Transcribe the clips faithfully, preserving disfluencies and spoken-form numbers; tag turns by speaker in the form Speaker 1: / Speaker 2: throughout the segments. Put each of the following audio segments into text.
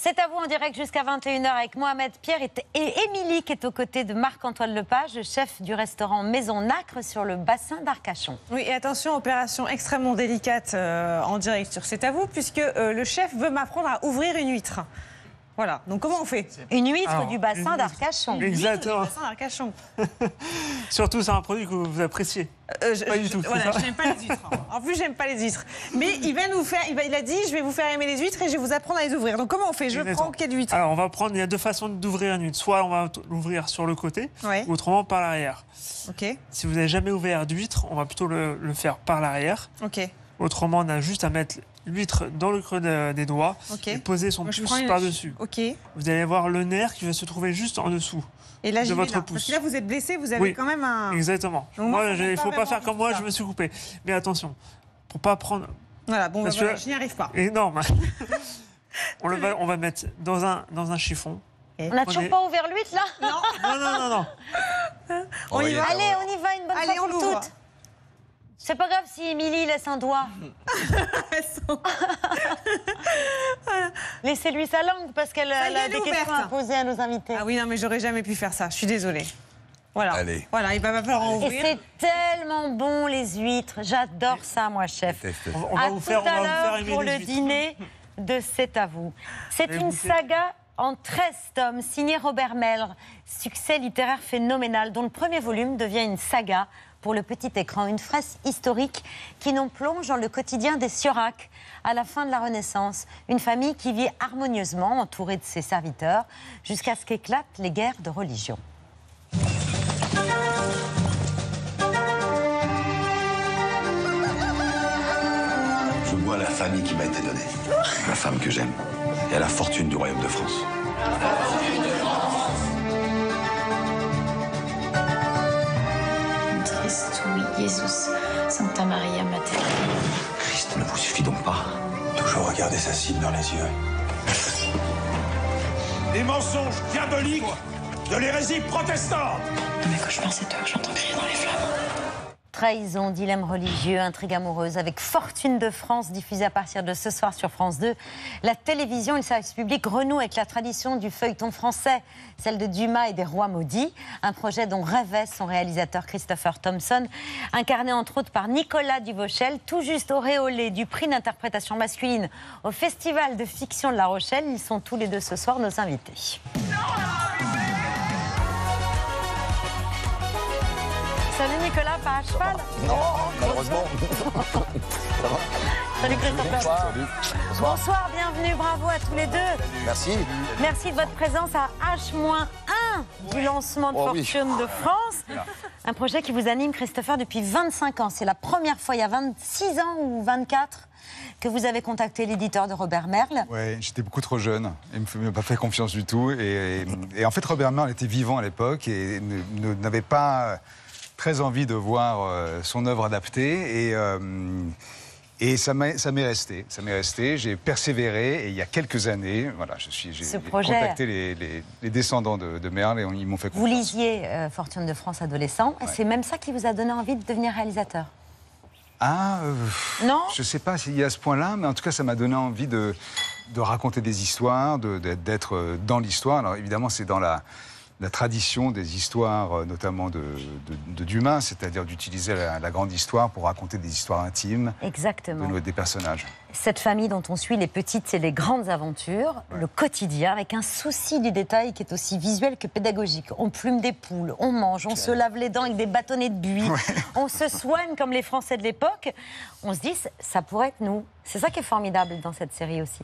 Speaker 1: C'est à vous en direct jusqu'à vingt et une heures avec Mohamed Pierre et Émilie qui est aux côtés de Marc-Antoine Lepage, chef du restaurant Maison Nacre sur le bassin d'Arcachon.
Speaker 2: Oui, et attention, opération extrêmement délicate euh, en direct sur C'est à vous, puisque euh, le chef veut m'apprendre à ouvrir une huître. Voilà, donc comment on fait?
Speaker 1: Une huître
Speaker 3: Alors,
Speaker 1: du bassin d'Arcachon.
Speaker 3: Exactement.
Speaker 2: Du bassin d'Arcachon.
Speaker 3: Surtout, c'est un produit que vous appréciez.
Speaker 2: Euh, je,
Speaker 3: Pas du
Speaker 2: je,
Speaker 3: tout.
Speaker 2: Voilà, j'aime pas les huîtres. En plus, j'aime pas les huîtres. Mais il va nous faire, il, va, il a dit, je vais vous faire aimer les huîtres et je vais vous apprendre à les ouvrir. Donc comment on fait? Je
Speaker 3: Exactement.
Speaker 2: prends quelle huître?
Speaker 3: Alors, on va prendre, il y a deux façons d'ouvrir une huître. Soit on va l'ouvrir sur le côté,
Speaker 2: Ouais.
Speaker 3: ou autrement par l'arrière.
Speaker 2: Ok,
Speaker 3: Si vous n'avez jamais ouvert d'huître, on va plutôt le, le faire par l'arrière.
Speaker 2: ok.
Speaker 3: Autrement, on a juste à mettre l'huître dans le creux de- des doigts
Speaker 2: Ok.
Speaker 3: et poser son
Speaker 2: Moi, je
Speaker 3: pouce
Speaker 2: prends une-
Speaker 3: par-dessus.
Speaker 2: Ok.
Speaker 3: Vous allez voir le nerf qui va se trouver juste en dessous.
Speaker 2: Et là,
Speaker 3: de
Speaker 2: j'y vais
Speaker 3: votre
Speaker 2: là.
Speaker 3: pouce.
Speaker 2: Parce que là, vous êtes blessé, vous avez
Speaker 3: Oui.
Speaker 2: quand même un...
Speaker 3: Exactement.
Speaker 2: Donc moi,
Speaker 3: Moi,
Speaker 2: ça
Speaker 3: il
Speaker 2: me
Speaker 3: ne
Speaker 2: fait
Speaker 3: faut
Speaker 2: pas
Speaker 3: pas
Speaker 2: vraiment
Speaker 3: faire comme moi,
Speaker 2: ça.
Speaker 3: je me suis coupé. Mais attention, pour pas prendre
Speaker 2: Voilà, bon, bah,
Speaker 3: Parce
Speaker 2: voilà,
Speaker 3: que-
Speaker 2: je n'y arrive pas.
Speaker 3: énorme. on, le va, on va mettre dans un, dans un chiffon.
Speaker 1: On n'a toujours
Speaker 3: est-
Speaker 1: pas ouvert l'huître là?
Speaker 2: Non,
Speaker 3: Non, non, non, non.
Speaker 2: on y va.
Speaker 1: Allez, on y va une bonne
Speaker 2: Allez,
Speaker 1: fois
Speaker 2: on
Speaker 1: pour
Speaker 2: l'ouvre.
Speaker 1: toutes. C'est pas grave si Émilie laisse un doigt. Laissez-lui sa langue parce qu'elle
Speaker 2: Ça y est,
Speaker 1: a
Speaker 2: elle
Speaker 1: des
Speaker 2: est
Speaker 1: questions
Speaker 2: ouverte.
Speaker 1: à poser à nos invités.
Speaker 2: Ah oui, non, mais j'aurais jamais pu faire ça. Je suis désolée. Voilà.
Speaker 4: Allez.
Speaker 2: Voilà, il va falloir en
Speaker 1: Et
Speaker 2: ouvrir.
Speaker 1: c'est tellement bon les huîtres. J'adore ça, moi, chef.
Speaker 4: Déteste
Speaker 3: On,
Speaker 4: ça.
Speaker 3: va- on va
Speaker 1: À
Speaker 3: vous
Speaker 1: tout
Speaker 3: faire, on va
Speaker 1: à
Speaker 3: vous faire
Speaker 1: l'heure
Speaker 3: aimer
Speaker 1: pour
Speaker 3: les
Speaker 1: le
Speaker 3: huîtres.
Speaker 1: dîner de C'est à vous. C'est
Speaker 3: Et
Speaker 1: une
Speaker 3: vous-
Speaker 1: saga en treize tomes, signée Robert Melre. Succès littéraire phénoménal, dont le premier volume devient une saga pour le petit écran. Une fresque historique qui nous plonge dans le quotidien des Siorac à la fin de la Renaissance. Une famille qui vit harmonieusement, entourée de ses serviteurs, jusqu'à ce qu'éclatent les guerres de religion.
Speaker 4: Je bois à la famille qui m'a été donnée, la femme que j'aime, et à la fortune du royaume de France.
Speaker 5: Christui Jesus, Santa Maria Mater.
Speaker 4: Christ ne vous suffit donc pas. Toujours regarder sa cible dans les yeux.
Speaker 6: Des mensonges diaboliques de l'hérésie protestante.
Speaker 5: Dans mes cauchemars, c'est toi que j'entends crier dans les flammes.
Speaker 1: Trahison, dilemme religieux, intrigue amoureuse, avec Fortune de France, diffusée à partir de ce soir sur France deux. La télévision et le service public renouent avec la tradition du feuilleton français, celle de Dumas et des Rois maudits, un projet dont rêvait son réalisateur Christopher Thompson, incarné entre autres par Nicolas Duvauchel, tout juste auréolé du prix d'interprétation masculine au Festival de fiction de La Rochelle. Ils sont tous les deux ce soir nos invités. Salut Nicolas, pas à cheval.
Speaker 7: Non, malheureusement.
Speaker 1: Salut Christopher.
Speaker 7: Bonsoir. Bonsoir.
Speaker 1: Bonsoir, bienvenue, bravo à tous les deux.
Speaker 7: Merci.
Speaker 1: Merci de votre présence à H un du lancement de
Speaker 7: Oh oui.
Speaker 1: Fortune de France. Un projet qui vous anime, Christopher, depuis vingt-cinq ans. C'est la première fois, il y a vingt-six ans ou vingt-quatre, que vous avez contacté l'éditeur de Robert Merle.
Speaker 8: Ouais, j'étais beaucoup trop jeune. Il ne m'a pas fait confiance du tout. Et, et- et en fait, Robert Merle était vivant à l'époque et ne- ne- n'avait pas très envie de voir euh, son œuvre adaptée. Et, euh, et ça m'est ça m'est resté. Ça m'est resté. J'ai persévéré. Et il y a quelques années, voilà, je suis, j'ai
Speaker 1: Ce projet-
Speaker 8: contacté les, les- les descendants de, de Merle et on- ils m'ont fait
Speaker 1: Vous
Speaker 8: confiance.
Speaker 1: lisiez euh, Fortune de France adolescent. Et c'est même ça qui vous a donné envie de devenir réalisateur.
Speaker 8: Ah, euh,
Speaker 1: Non?
Speaker 8: je ne sais pas s'il y a ce point-là, mais en tout cas, ça m'a donné envie de, de raconter des histoires, de- de- d'être euh, dans l'histoire. Alors évidemment, c'est dans la, la tradition des histoires, euh, notamment de, de- de Dumas, c'est-à-dire d'utiliser la, la grande histoire pour raconter des histoires intimes de
Speaker 1: Exactement.
Speaker 8: nos, des personnages.
Speaker 1: Cette famille dont on suit les petites et les grandes aventures, le quotidien, avec un souci du détail qui est aussi visuel que pédagogique. On plume des poules, on mange, on se lave les dents avec des bâtonnets de buis, on se soigne comme les Français de l'époque. On se dit, ça pourrait être nous. C'est ça qui est formidable dans cette série aussi.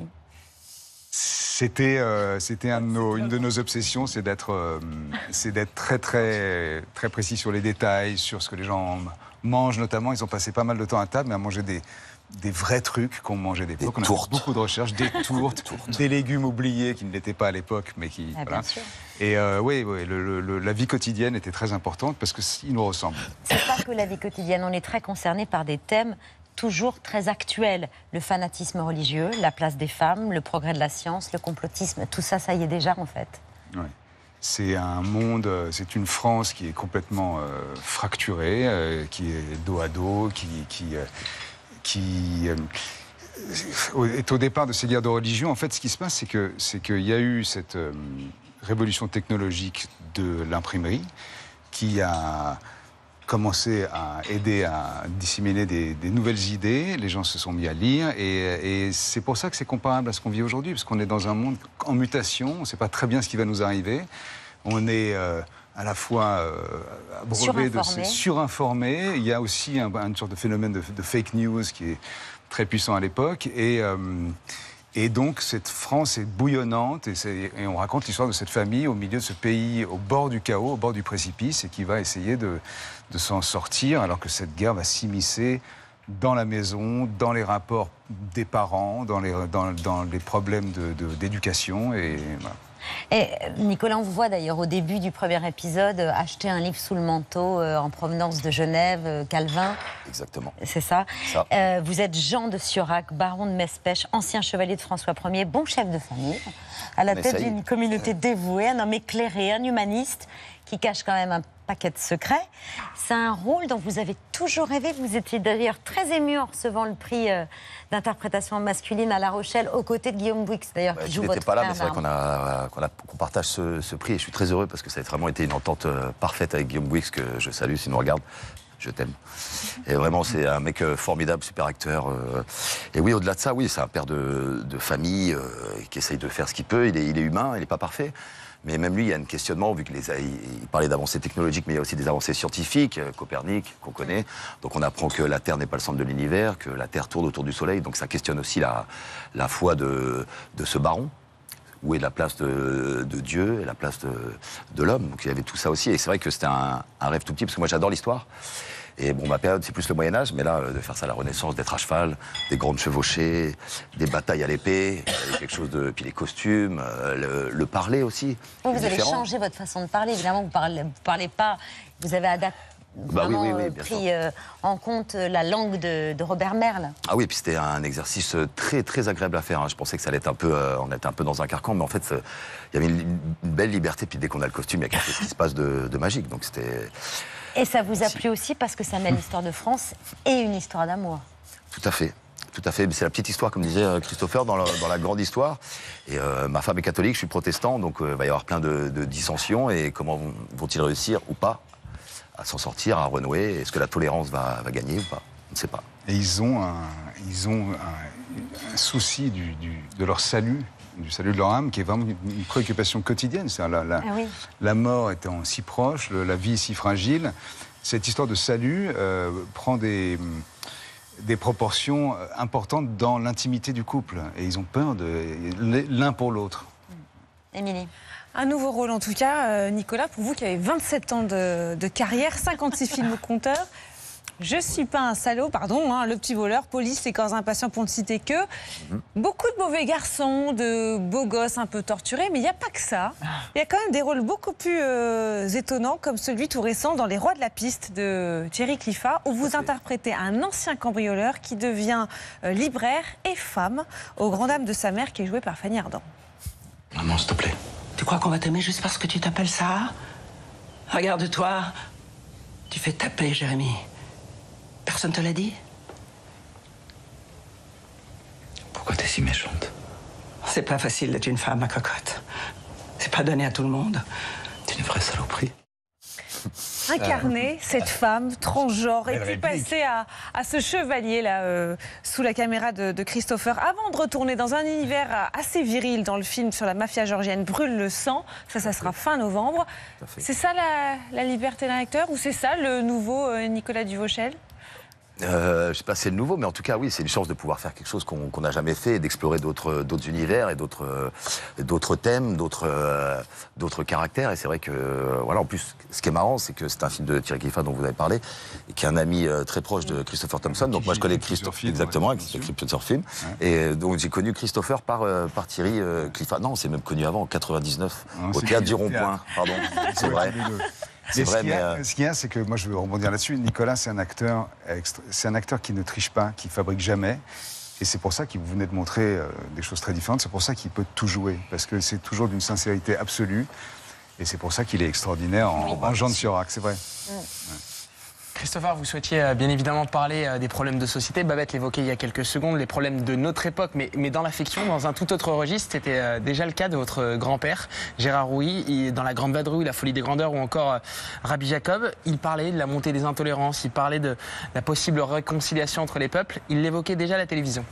Speaker 8: C'était, euh, c'était un de nos- une de nos obsessions, c'est d'être, euh, c'est d'être très, très, très précis sur les détails, sur ce que les gens mangent notamment. Ils ont passé pas mal de temps à table, mais à manger des, des vrais trucs qu'on mangeait à l'époque. On a fait
Speaker 4: tourtes.
Speaker 8: beaucoup de recherches, des tourtes, des légumes oubliés qui ne l'étaient pas à l'époque, mais qui...
Speaker 1: Ah, bien sûr.
Speaker 8: Et euh, oui, oui le- le- le- la vie quotidienne était très importante parce qu'ils nous ressemblent.
Speaker 1: C'est pas que la vie quotidienne, on est très concerné par des thèmes toujours très actuels. Le fanatisme religieux, la place des femmes, le progrès de la science, le complotisme, tout ça, ça y est déjà en fait.
Speaker 8: Ouais. C'est un monde, euh, c'est une France qui est complètement euh, fracturée, euh, qui est dos à dos, qui, qui, euh, qui, euh, est au départ de ces guerres de religion. En fait, ce qui se passe, c'est que c'est qu'il y a eu cette euh, révolution technologique de l'imprimerie qui a commencé à aider à disséminer des, des nouvelles idées. Les gens se sont mis à lire et, et c'est pour ça que c'est comparable à ce qu'on vit aujourd'hui, parce qu'on est dans un monde en mutation. On ne sait pas très bien ce qui va nous arriver. On est euh, à la fois euh, abreuvé de
Speaker 1: Surinformé.
Speaker 8: surinformé. Il y a aussi un, une sorte de phénomène de, de fake news qui est très puissant à l'époque. Et, euh, et donc, cette France est bouillonnante. Et, c'est, et on raconte l'histoire de cette famille au milieu de ce pays, au bord du chaos, au bord du précipice, et qui va essayer de, de s'en sortir, alors que cette guerre va s'immiscer dans la maison, dans les rapports des parents, dans les, dans, dans les problèmes de, de, d'éducation. Et voilà.
Speaker 1: Et Nicolas, on vous voit d'ailleurs au début du premier épisode euh, acheter un livre sous le manteau euh, en provenance de Genève, euh, Calvin.
Speaker 7: Exactement.
Speaker 1: C'est ça.
Speaker 7: Ça.
Speaker 1: Euh, vous êtes Jean de Siorac, baron de Mespech, ancien chevalier de François Ier, bon chef de famille, à la
Speaker 7: On
Speaker 1: tête
Speaker 7: essaye.
Speaker 1: d'une communauté dévouée, un homme éclairé, un humaniste qui cache quand même un paquet de secrets. C'est un rôle dont vous avez toujours rêvé. Vous étiez d'ailleurs très ému en recevant le prix euh, d'interprétation masculine à La Rochelle, aux côtés de Guillaume Bouix, d'ailleurs,
Speaker 7: Ouais,
Speaker 1: qui
Speaker 7: qui
Speaker 1: joue
Speaker 7: n'était
Speaker 1: votre
Speaker 7: pas là,
Speaker 1: frère
Speaker 7: mais c'est vrai qu'on
Speaker 1: Armand.
Speaker 7: a, qu'on a, qu'on partage ce, ce prix et je suis très heureux parce que ça a vraiment été une entente euh, parfaite avec Guillaume Bouix, que je salue s'il nous regarde. Je t'aime. Et vraiment, c'est un mec euh, formidable, super acteur. euh. Et oui, au-delà de ça, oui, c'est un père de, de famille euh, qui essaye de faire ce qu'il peut. Il est, il est humain, il n'est pas parfait. Mais même lui, il y a un questionnement, vu qu'il il parlait d'avancées technologiques, mais il y a aussi des avancées scientifiques, euh, Copernic, qu'on connaît. Donc on apprend que la Terre n'est pas le centre de l'univers, que la Terre tourne autour du Soleil. Donc ça questionne aussi la, la foi de, de ce baron. Où est la place de, de Dieu et la place de, de l'homme. Donc il y avait tout ça aussi. Et c'est vrai que c'était un, un rêve tout petit, parce que moi j'adore l'histoire. Et bon, ma période, c'est plus le Moyen-Âge, mais là, de faire ça à la Renaissance, d'être à cheval, des grandes chevauchées, des batailles à l'épée, quelque chose de. Puis les costumes, euh, le, le parler aussi.
Speaker 1: Vous, vous avez
Speaker 7: différent.
Speaker 1: changé votre façon de parler. Évidemment, vous ne parlez, vous parlez pas. Vous avez adapté.
Speaker 7: Bah oui,
Speaker 1: Vraiment
Speaker 7: oui, oui,
Speaker 1: euh,
Speaker 7: bien
Speaker 1: pris euh, en compte euh, la langue de, de Robert Merle.
Speaker 7: Ah oui, puis c'était un exercice très très agréable à faire. hein. Je pensais que ça allait être un peu, euh, on était un peu dans un carcan, mais en fait, c'est- il y avait une, une belle liberté. Puis dès qu'on a le costume, il y a quelque chose qui se passe de, de magique. Donc c'était
Speaker 1: Et ça vous a
Speaker 7: Si.
Speaker 1: plu aussi parce que ça mêle l'histoire de France et une histoire d'amour.
Speaker 7: tout à fait. Tout à fait. Mais c'est la petite histoire, comme disait euh, Christopher, dans la, dans la grande histoire. Et euh, ma femme est catholique, je suis protestant, donc euh, il va y avoir plein de, de dissensions. Et comment vont- vont-ils réussir ou pas à s'en sortir, à renouer? Est-ce que la tolérance va, va gagner ou pas? On ne sait pas.
Speaker 8: Et ils ont un, ils ont un, un souci du, du- de leur salut, du salut de leur âme, qui est vraiment une, une préoccupation quotidienne. C'est la, la,
Speaker 1: Ah oui.
Speaker 8: la mort étant si proche, le- la vie si fragile. Cette histoire de salut euh, prend des, des proportions importantes dans l'intimité du couple. Et ils ont peur de l'un pour l'autre.
Speaker 1: Émilie.
Speaker 2: Un nouveau rôle en tout cas, euh, Nicolas, pour vous qui avez vingt-sept ans de, de carrière, cinquante-six films au compteur. Je suis pas un salaud, pardon, hein, Le Petit Voleur, Police, Les Corps Impatients pour ne citer que. Beaucoup de mauvais garçons, de beaux gosses un peu torturés, mais il n'y a pas que ça. Il y a quand même des rôles beaucoup plus euh, étonnants, comme celui tout récent dans Les Rois de la Piste de Thierry Cliffat, où vous interprétez un ancien cambrioleur qui devient euh, libraire et femme, aux grandes dames de sa mère, qui est jouée par Fanny Ardant.
Speaker 9: Maman, s'il te plaît. Tu crois qu'on va t'aimer juste parce que tu t'appelles Sarah? Regarde-toi. Tu fais taper, Jérémy. Personne te l'a dit?
Speaker 6: Pourquoi t'es si méchante?
Speaker 9: C'est pas facile d'être une femme, ma cocotte. C'est pas donné à tout le monde.
Speaker 6: T'es une vraie saloperie.
Speaker 2: Incarner cette femme transgenre et puis passer à, à ce chevalier là euh, sous la caméra de, de Christopher avant de retourner dans un univers assez viril dans le film sur la mafia georgienne Brûle le sang. Ça, ça sera fin novembre. C'est ça la, la liberté d'un acteur ou c'est ça le nouveau euh, Nicolas Duvauchel?
Speaker 7: Euh, je ne sais pas si c'est le nouveau, mais en tout cas, oui, c'est une chance de pouvoir faire quelque chose qu'on qu'on n'a jamais fait, et d'explorer d'autres d'autres univers et d'autres euh, d'autres thèmes, d'autres euh, d'autres caractères. Et c'est vrai que, euh, voilà, en plus, ce qui est marrant, c'est que c'est un film de Thierry Cliffat dont vous avez parlé, et qui est un ami euh, très proche de Christopher Thompson. Donc
Speaker 8: Qui
Speaker 7: moi, je connais
Speaker 8: écrit plusieurs
Speaker 7: Christopher,
Speaker 8: films,
Speaker 7: exactement,
Speaker 8: ouais,
Speaker 7: qui
Speaker 8: bien
Speaker 7: écrit
Speaker 8: sûr.
Speaker 7: plusieurs films.
Speaker 8: Ouais.
Speaker 7: Et euh, donc j'ai connu Christopher par, euh, par Thierry euh, Cliffat. Non, c'est même connu avant, en quatre-vingt-dix-neuf,
Speaker 8: Non,
Speaker 7: au
Speaker 8: c'est
Speaker 7: théâtre
Speaker 8: lui,
Speaker 7: du
Speaker 8: au
Speaker 7: Rond-Point.
Speaker 8: théâtre.
Speaker 7: Pardon, c'est vrai. C'est
Speaker 8: Mais
Speaker 7: vrai,
Speaker 8: ce qu'il y
Speaker 7: mais,
Speaker 8: a,
Speaker 7: euh,
Speaker 8: ce qu'il y a, c'est que moi, je veux rebondir là-dessus. Nicolas, c'est un acteur, extra- c'est un acteur qui ne triche pas, qui fabrique jamais. Et c'est pour ça qu'il vous venait de montrer euh, des choses très différentes. C'est pour ça qu'il peut tout jouer, parce que c'est toujours d'une sincérité absolue. Et c'est pour ça qu'il est extraordinaire en, en Jean de Siorac, c'est vrai.
Speaker 10: Christopher, vous souhaitiez euh, bien évidemment parler euh, des problèmes de société. Babette l'évoquait il y a quelques secondes, les problèmes de notre époque, mais, mais dans la fiction, dans un tout autre registre. C'était euh, déjà le cas de votre grand-père, Gérard Rouy, et dans La Grande Vadrouille, La Folie des Grandeurs ou encore euh, Rabbi Jacob. Il parlait de la montée des intolérances, il parlait de la possible réconciliation entre les peuples. Il l'évoquait déjà à la télévision.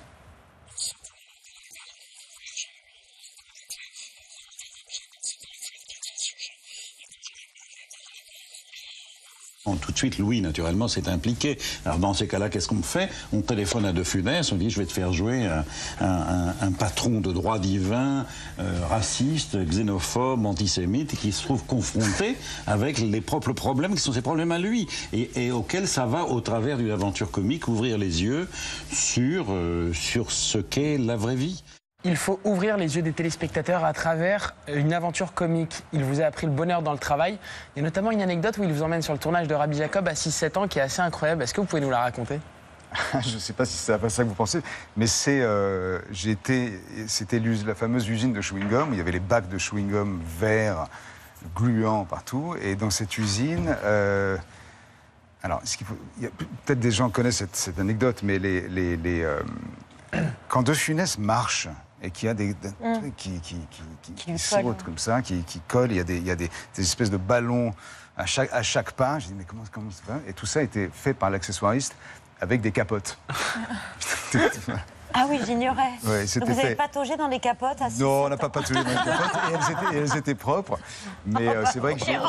Speaker 11: Tout de suite, Louis, naturellement, s'est impliqué. Alors, dans ces cas-là, qu'est-ce qu'on fait? On téléphone à De Funès, on dit, je vais te faire jouer un, un, un patron de droit divin, euh, raciste, xénophobe, antisémite, qui se trouve confronté avec les propres problèmes qui sont ses problèmes à lui, et, et auxquels ça va, au travers d'une aventure comique, ouvrir les yeux sur, euh, sur ce qu'est la vraie vie.
Speaker 10: Il faut ouvrir les yeux des téléspectateurs à travers une aventure comique. Il vous a appris le bonheur dans le travail. Il y a notamment une anecdote où il vous emmène sur le tournage de Rabbi Jacob à six sept ans qui est assez incroyable. Est-ce que vous pouvez nous la raconter?
Speaker 8: Je ne sais pas si c'est pas ça que vous pensez, mais c'est, euh, j'étais, c'était la fameuse usine de chewing-gum où il y avait les bacs de chewing-gum verts, gluants partout. Et dans cette usine, euh, alors, il faut, il y a, peut-être des gens connaissent cette, cette anecdote, mais les, les, les, euh, quand De Funès marche et qu'il y a des, des
Speaker 1: mmh.
Speaker 8: trucs qui, qui, qui, qui,
Speaker 1: qui,
Speaker 8: qui sautent comme ça, qui, qui collent, il y a des, il y a des, des espèces de ballons à chaque, à chaque pas. Je dis, mais comment, comment ça va? Et tout ça a été fait par l'accessoiriste avec des capotes.
Speaker 1: Ah oui, j'ignorais.
Speaker 8: Ouais,
Speaker 1: vous avez fait... pataugé dans les capotes à
Speaker 8: Non, on n'a pas pataugé dans les capotes et elles étaient, et elles étaient propres. Mais euh, c'est vrai que j'ai...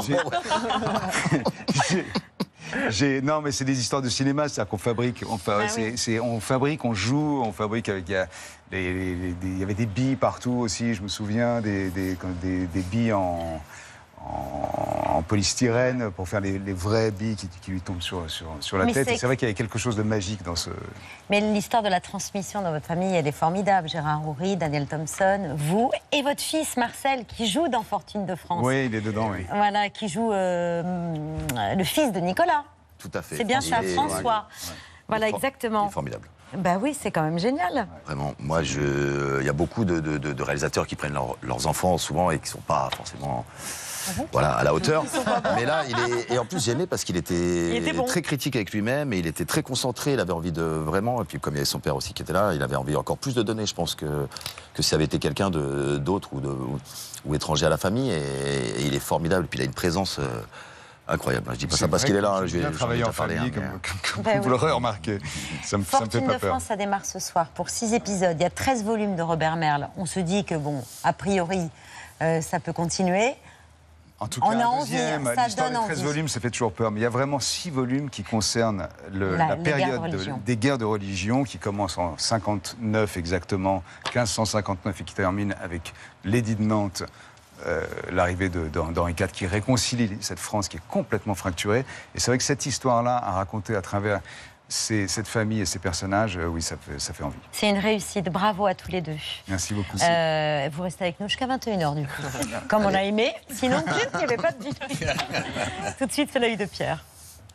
Speaker 8: J'ai, non, mais c'est des histoires de cinéma, c'est-à-dire qu'on fabrique, on, fa, ah oui. c'est, on fabrique, on joue, on fabrique avec. Il y, a, les, les, les, il y avait des billes partout aussi, je me souviens, des, des, des, des billes en, en, en polystyrène pour faire les, les vraies billes qui, qui lui tombent sur, sur, sur la mais tête. C'est... Et c'est vrai qu'il y avait quelque chose de magique dans ce.
Speaker 1: Mais l'histoire de la transmission dans votre famille, elle est formidable. Gérard Rouy, Daniel Thompson, vous et votre fils Marcel qui joue dans Fortune de France.
Speaker 8: Oui, il est dedans, oui.
Speaker 1: Voilà, qui joue euh, le fils de Nicolas.
Speaker 7: Tout à fait.
Speaker 1: C'est bien ça, François. Ouais. Voilà, il exactement.
Speaker 7: C'est formidable.
Speaker 1: Bah oui, c'est quand même génial.
Speaker 7: Vraiment, moi, je... il y a beaucoup de, de, de réalisateurs qui prennent leur, leurs enfants souvent et qui ne sont pas forcément mmh. voilà, à la hauteur. Mais là, il est... Et en plus, j'ai aimé parce qu'il était, il était bon. très critique avec lui-même et il était très concentré. Il avait envie de vraiment. Et puis, comme il y avait son père aussi qui était là, il avait envie encore plus de donner. Je pense que, que si ça avait été quelqu'un d'autre ou, de, ou, ou étranger à la famille. Et, et il est formidable. Et puis, il a une présence. Euh, incroyable. Je dis pas ça parce qu'il est là.
Speaker 8: Je vais travailler en famille, hein, comme, mais... comme, comme ben vous oui. l'aurez remarqué. Ça me, ça me fait pas
Speaker 1: de
Speaker 8: peur.
Speaker 1: France, ça démarre ce soir pour six épisodes. Il y a treize volumes de Robert Merle. On se dit que, bon, a priori, euh, ça peut continuer.
Speaker 8: En tout cas, on a un deuxième, l'histoire des treize volumes, ça fait toujours peur. Mais il y a vraiment six volumes qui concernent le, la, la période guerres de de, des guerres de religion, qui commencent en cinquante-neuf exactement, quinze cent cinquante-neuf, et qui terminent avec l'édit de Nantes. Euh, l'arrivée d'Henri quatre qui réconcilie cette France qui est complètement fracturée. Et c'est vrai que cette histoire-là, à raconter à travers ces, cette famille et ces personnages, euh, oui, ça fait, ça fait envie.
Speaker 1: C'est une réussite. Bravo à tous les deux.
Speaker 8: Merci beaucoup.
Speaker 1: Euh, vous restez avec nous jusqu'à vingt et une heures du coup. Comme on a aimé. Sinon, il n'y avait pas de vie. Tout de suite, c'est l'œil de Pierre.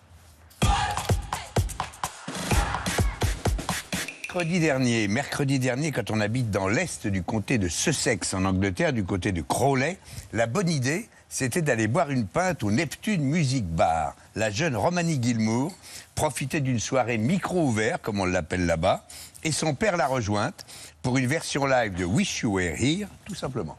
Speaker 12: Mercredi dernier, mercredi dernier, quand on habite dans l'est du comté de Sussex, en Angleterre, du côté de Crawley, la bonne idée, c'était d'aller boire une pinte au Neptune Music Bar. La jeune Romany Gilmour profitait d'une soirée micro ouvert, comme on l'appelle là-bas, et son père l'a rejointe pour une version live de Wish You Were Here, tout simplement.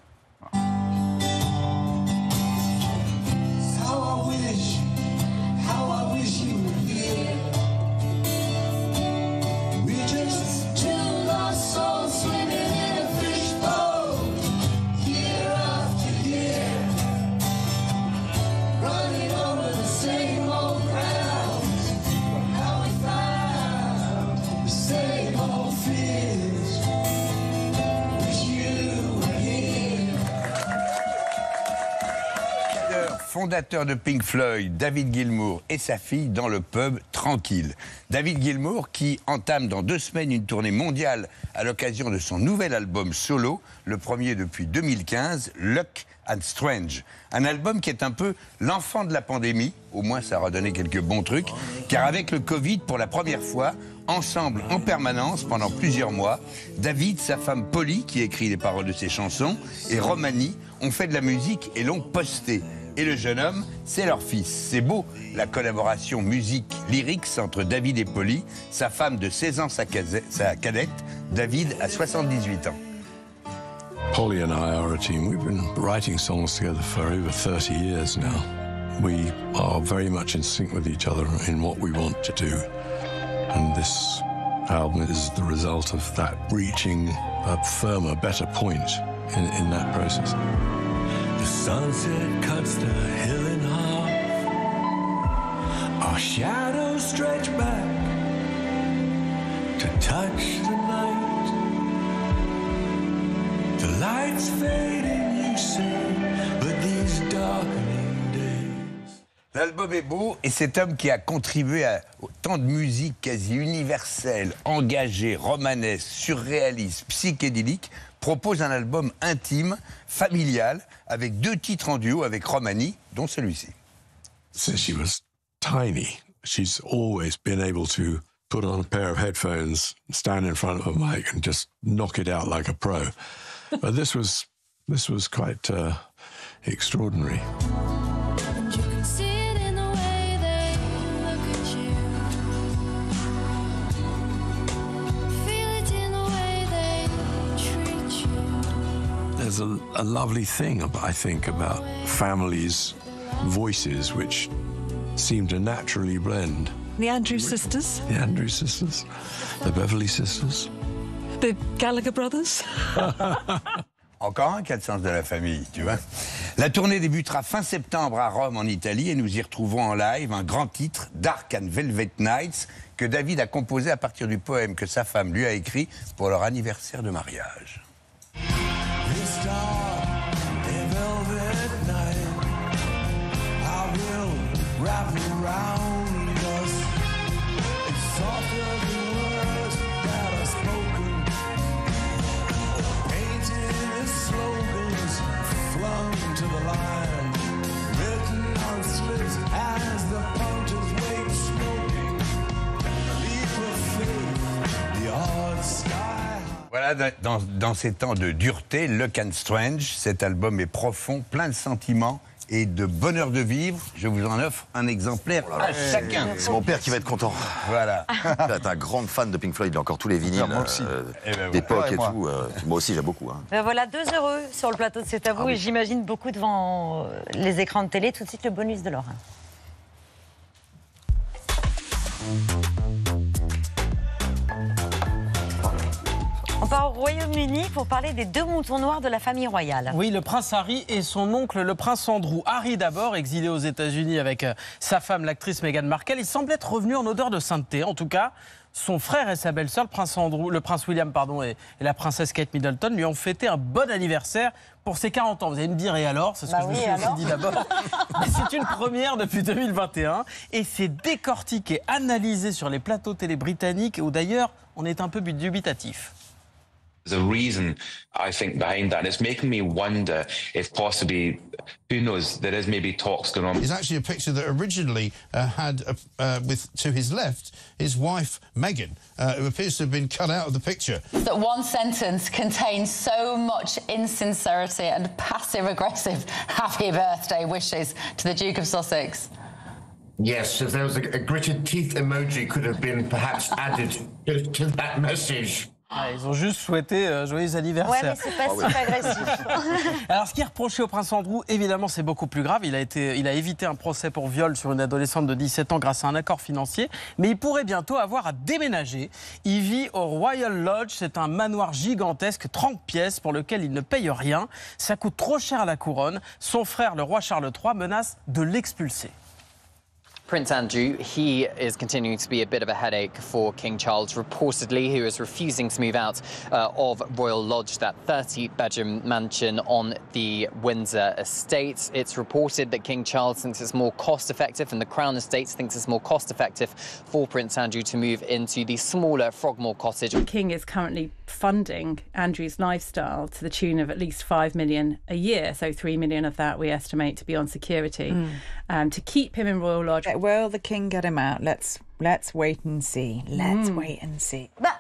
Speaker 12: Fondateur de Pink Floyd, David Gilmour et sa fille dans le pub Tranquille. David Gilmour qui entame dans deux semaines une tournée mondiale à l'occasion de son nouvel album solo, le premier depuis deux mille quinze, Luck and Strange. Un album qui est un peu l'enfant de la pandémie, au moins ça aura donné quelques bons trucs, car avec le Covid, pour la première fois, ensemble en permanence pendant plusieurs mois, David, sa femme Polly, qui écrit les paroles de ses chansons, et Romany ont fait de la musique et l'ont postée. Et le jeune homme, c'est leur fils. C'est beau, la collaboration musique-lyrics entre David et Polly, sa femme de seize ans, sa, sa cadette. David a soixante-dix-huit ans.
Speaker 13: Polly and I are a team. We've been writing songs together for over thirty years now. We are very much in sync with each other in what we want to do. And this album is the result of that reaching a firmer, better point in, in that process.
Speaker 14: The sunset cuts the hill in half. Our shadows stretch back to touch the light. The light's fading, you say, but these darkening days.
Speaker 12: L'album est beau et cet homme qui a contribué à tant de musique quasi universelle, engagée, romanesque, surréaliste, psychédélique, propose un album intime, familial, avec deux titres en duo avec Romani, dont celui-ci.
Speaker 13: Since she was tiny, she's always been able to put on a pair of headphones, stand in front of a mic and just knock it out like a pro. But this was, this was quite uh, extraordinary. There's a, a lovely thing, I think, about families' voices which seem to naturally blend.
Speaker 15: The Andrews sisters.
Speaker 13: The Andrews sisters, the Beverly sisters.
Speaker 15: The Gallagher brothers.
Speaker 12: Encore un qui a le sens de la famille, tu vois. La tournée débutera fin septembre à Rome, en Italie, et nous y retrouvons en live un grand titre, Dark and Velvet Nights, que David a composé à partir du poème que sa femme lui a écrit pour leur anniversaire de mariage.
Speaker 14: This dark and velvet night, I will wrap around us. It's softer than words that are spoken, painted as slogans flung to the line, written on slips as the punters wait smoking. A leap of faith, the odd sky.
Speaker 12: Voilà, dans, dans ces temps de dureté, Luck and Strange, cet album est profond, plein de sentiments et de bonheur de vivre. Je vous en offre un exemplaire
Speaker 7: Oh là là.
Speaker 12: à chacun.
Speaker 7: C'est mon père qui va être content.
Speaker 12: Voilà.
Speaker 7: Tu es un grand fan de Pink Floyd, il a encore tous les vinyles
Speaker 8: moi aussi.
Speaker 7: euh,
Speaker 12: Eh ben,
Speaker 7: d'époque
Speaker 8: voilà.
Speaker 7: et
Speaker 8: Ouais,
Speaker 7: tout. euh, moi aussi, j'aime beaucoup. Hein.
Speaker 1: Ben voilà, deux heureux sur le plateau de C'est à vous,
Speaker 7: Ah oui.
Speaker 1: et j'imagine beaucoup devant euh, les écrans de télé. Tout de suite, le bonus de Laura. On part au Royaume-Uni pour parler des deux moutons noirs de la famille royale.
Speaker 10: Oui, le prince Harry et son oncle, le prince Andrew. Harry d'abord, exilé aux États-Unis avec euh, sa femme, l'actrice Meghan Markle. Il semble être revenu en odeur de sainteté. En tout cas, son frère et sa belle-sœur, le prince Andrew, le prince William pardon, et, et la princesse Kate Middleton, lui ont fêté un bon anniversaire pour ses quarante ans. Vous allez me dire, et alors? C'est ce
Speaker 1: Bah
Speaker 10: que je
Speaker 1: oui,
Speaker 10: me suis
Speaker 1: alors
Speaker 10: aussi dit d'abord. Mais c'est une première depuis deux mille vingt et un et c'est décortiqué, analysé sur les plateaux télé britanniques où d'ailleurs on est un peu dubitatif.
Speaker 16: There's a reason, I think, behind that. And it's making me wonder if possibly, who knows, there is maybe talks going on.
Speaker 17: It's actually a picture that originally uh, had, uh, uh, with to his left, his wife, Meghan, uh, who appears to have been cut out of the picture.
Speaker 18: That one sentence contains so much insincerity and passive-aggressive happy birthday wishes to the Duke of Sussex.
Speaker 19: Yes, if there was a, a gritted teeth emoji could have been perhaps added to, to that message.
Speaker 10: Ah, ils ont juste souhaité euh, joyeux anniversaire.
Speaker 1: Ouais, mais c'est pas si agressif.
Speaker 10: Alors, ce qui est reproché au prince Andrew, évidemment, c'est beaucoup plus grave. Il a, été, il a évité un procès pour viol sur une adolescente de dix-sept ans grâce à un accord financier. Mais il pourrait bientôt avoir à déménager. Il vit au Royal Lodge. C'est un manoir gigantesque, trente pièces, pour lequel il ne paye rien. Ça coûte trop cher à la couronne. Son frère, le roi Charles trois, menace de l'expulser.
Speaker 20: Prince Andrew, he is continuing to be a bit of a headache for King Charles, reportedly, who is refusing to move out uh, of Royal Lodge, that thirty-bedroom mansion on the Windsor estate. It's reported that King Charles thinks it's more cost-effective, and the Crown Estate thinks it's more cost-effective for Prince Andrew to move into the smaller Frogmore cottage.
Speaker 21: The King is currently funding Andrew's lifestyle to the tune of at least five million a year, so three million of that we estimate to be on security, mm. um, to keep him in Royal Lodge.
Speaker 22: Will the King get him out? Let's let's wait and see. Let's
Speaker 1: Mm.
Speaker 22: wait and see.
Speaker 1: Bah,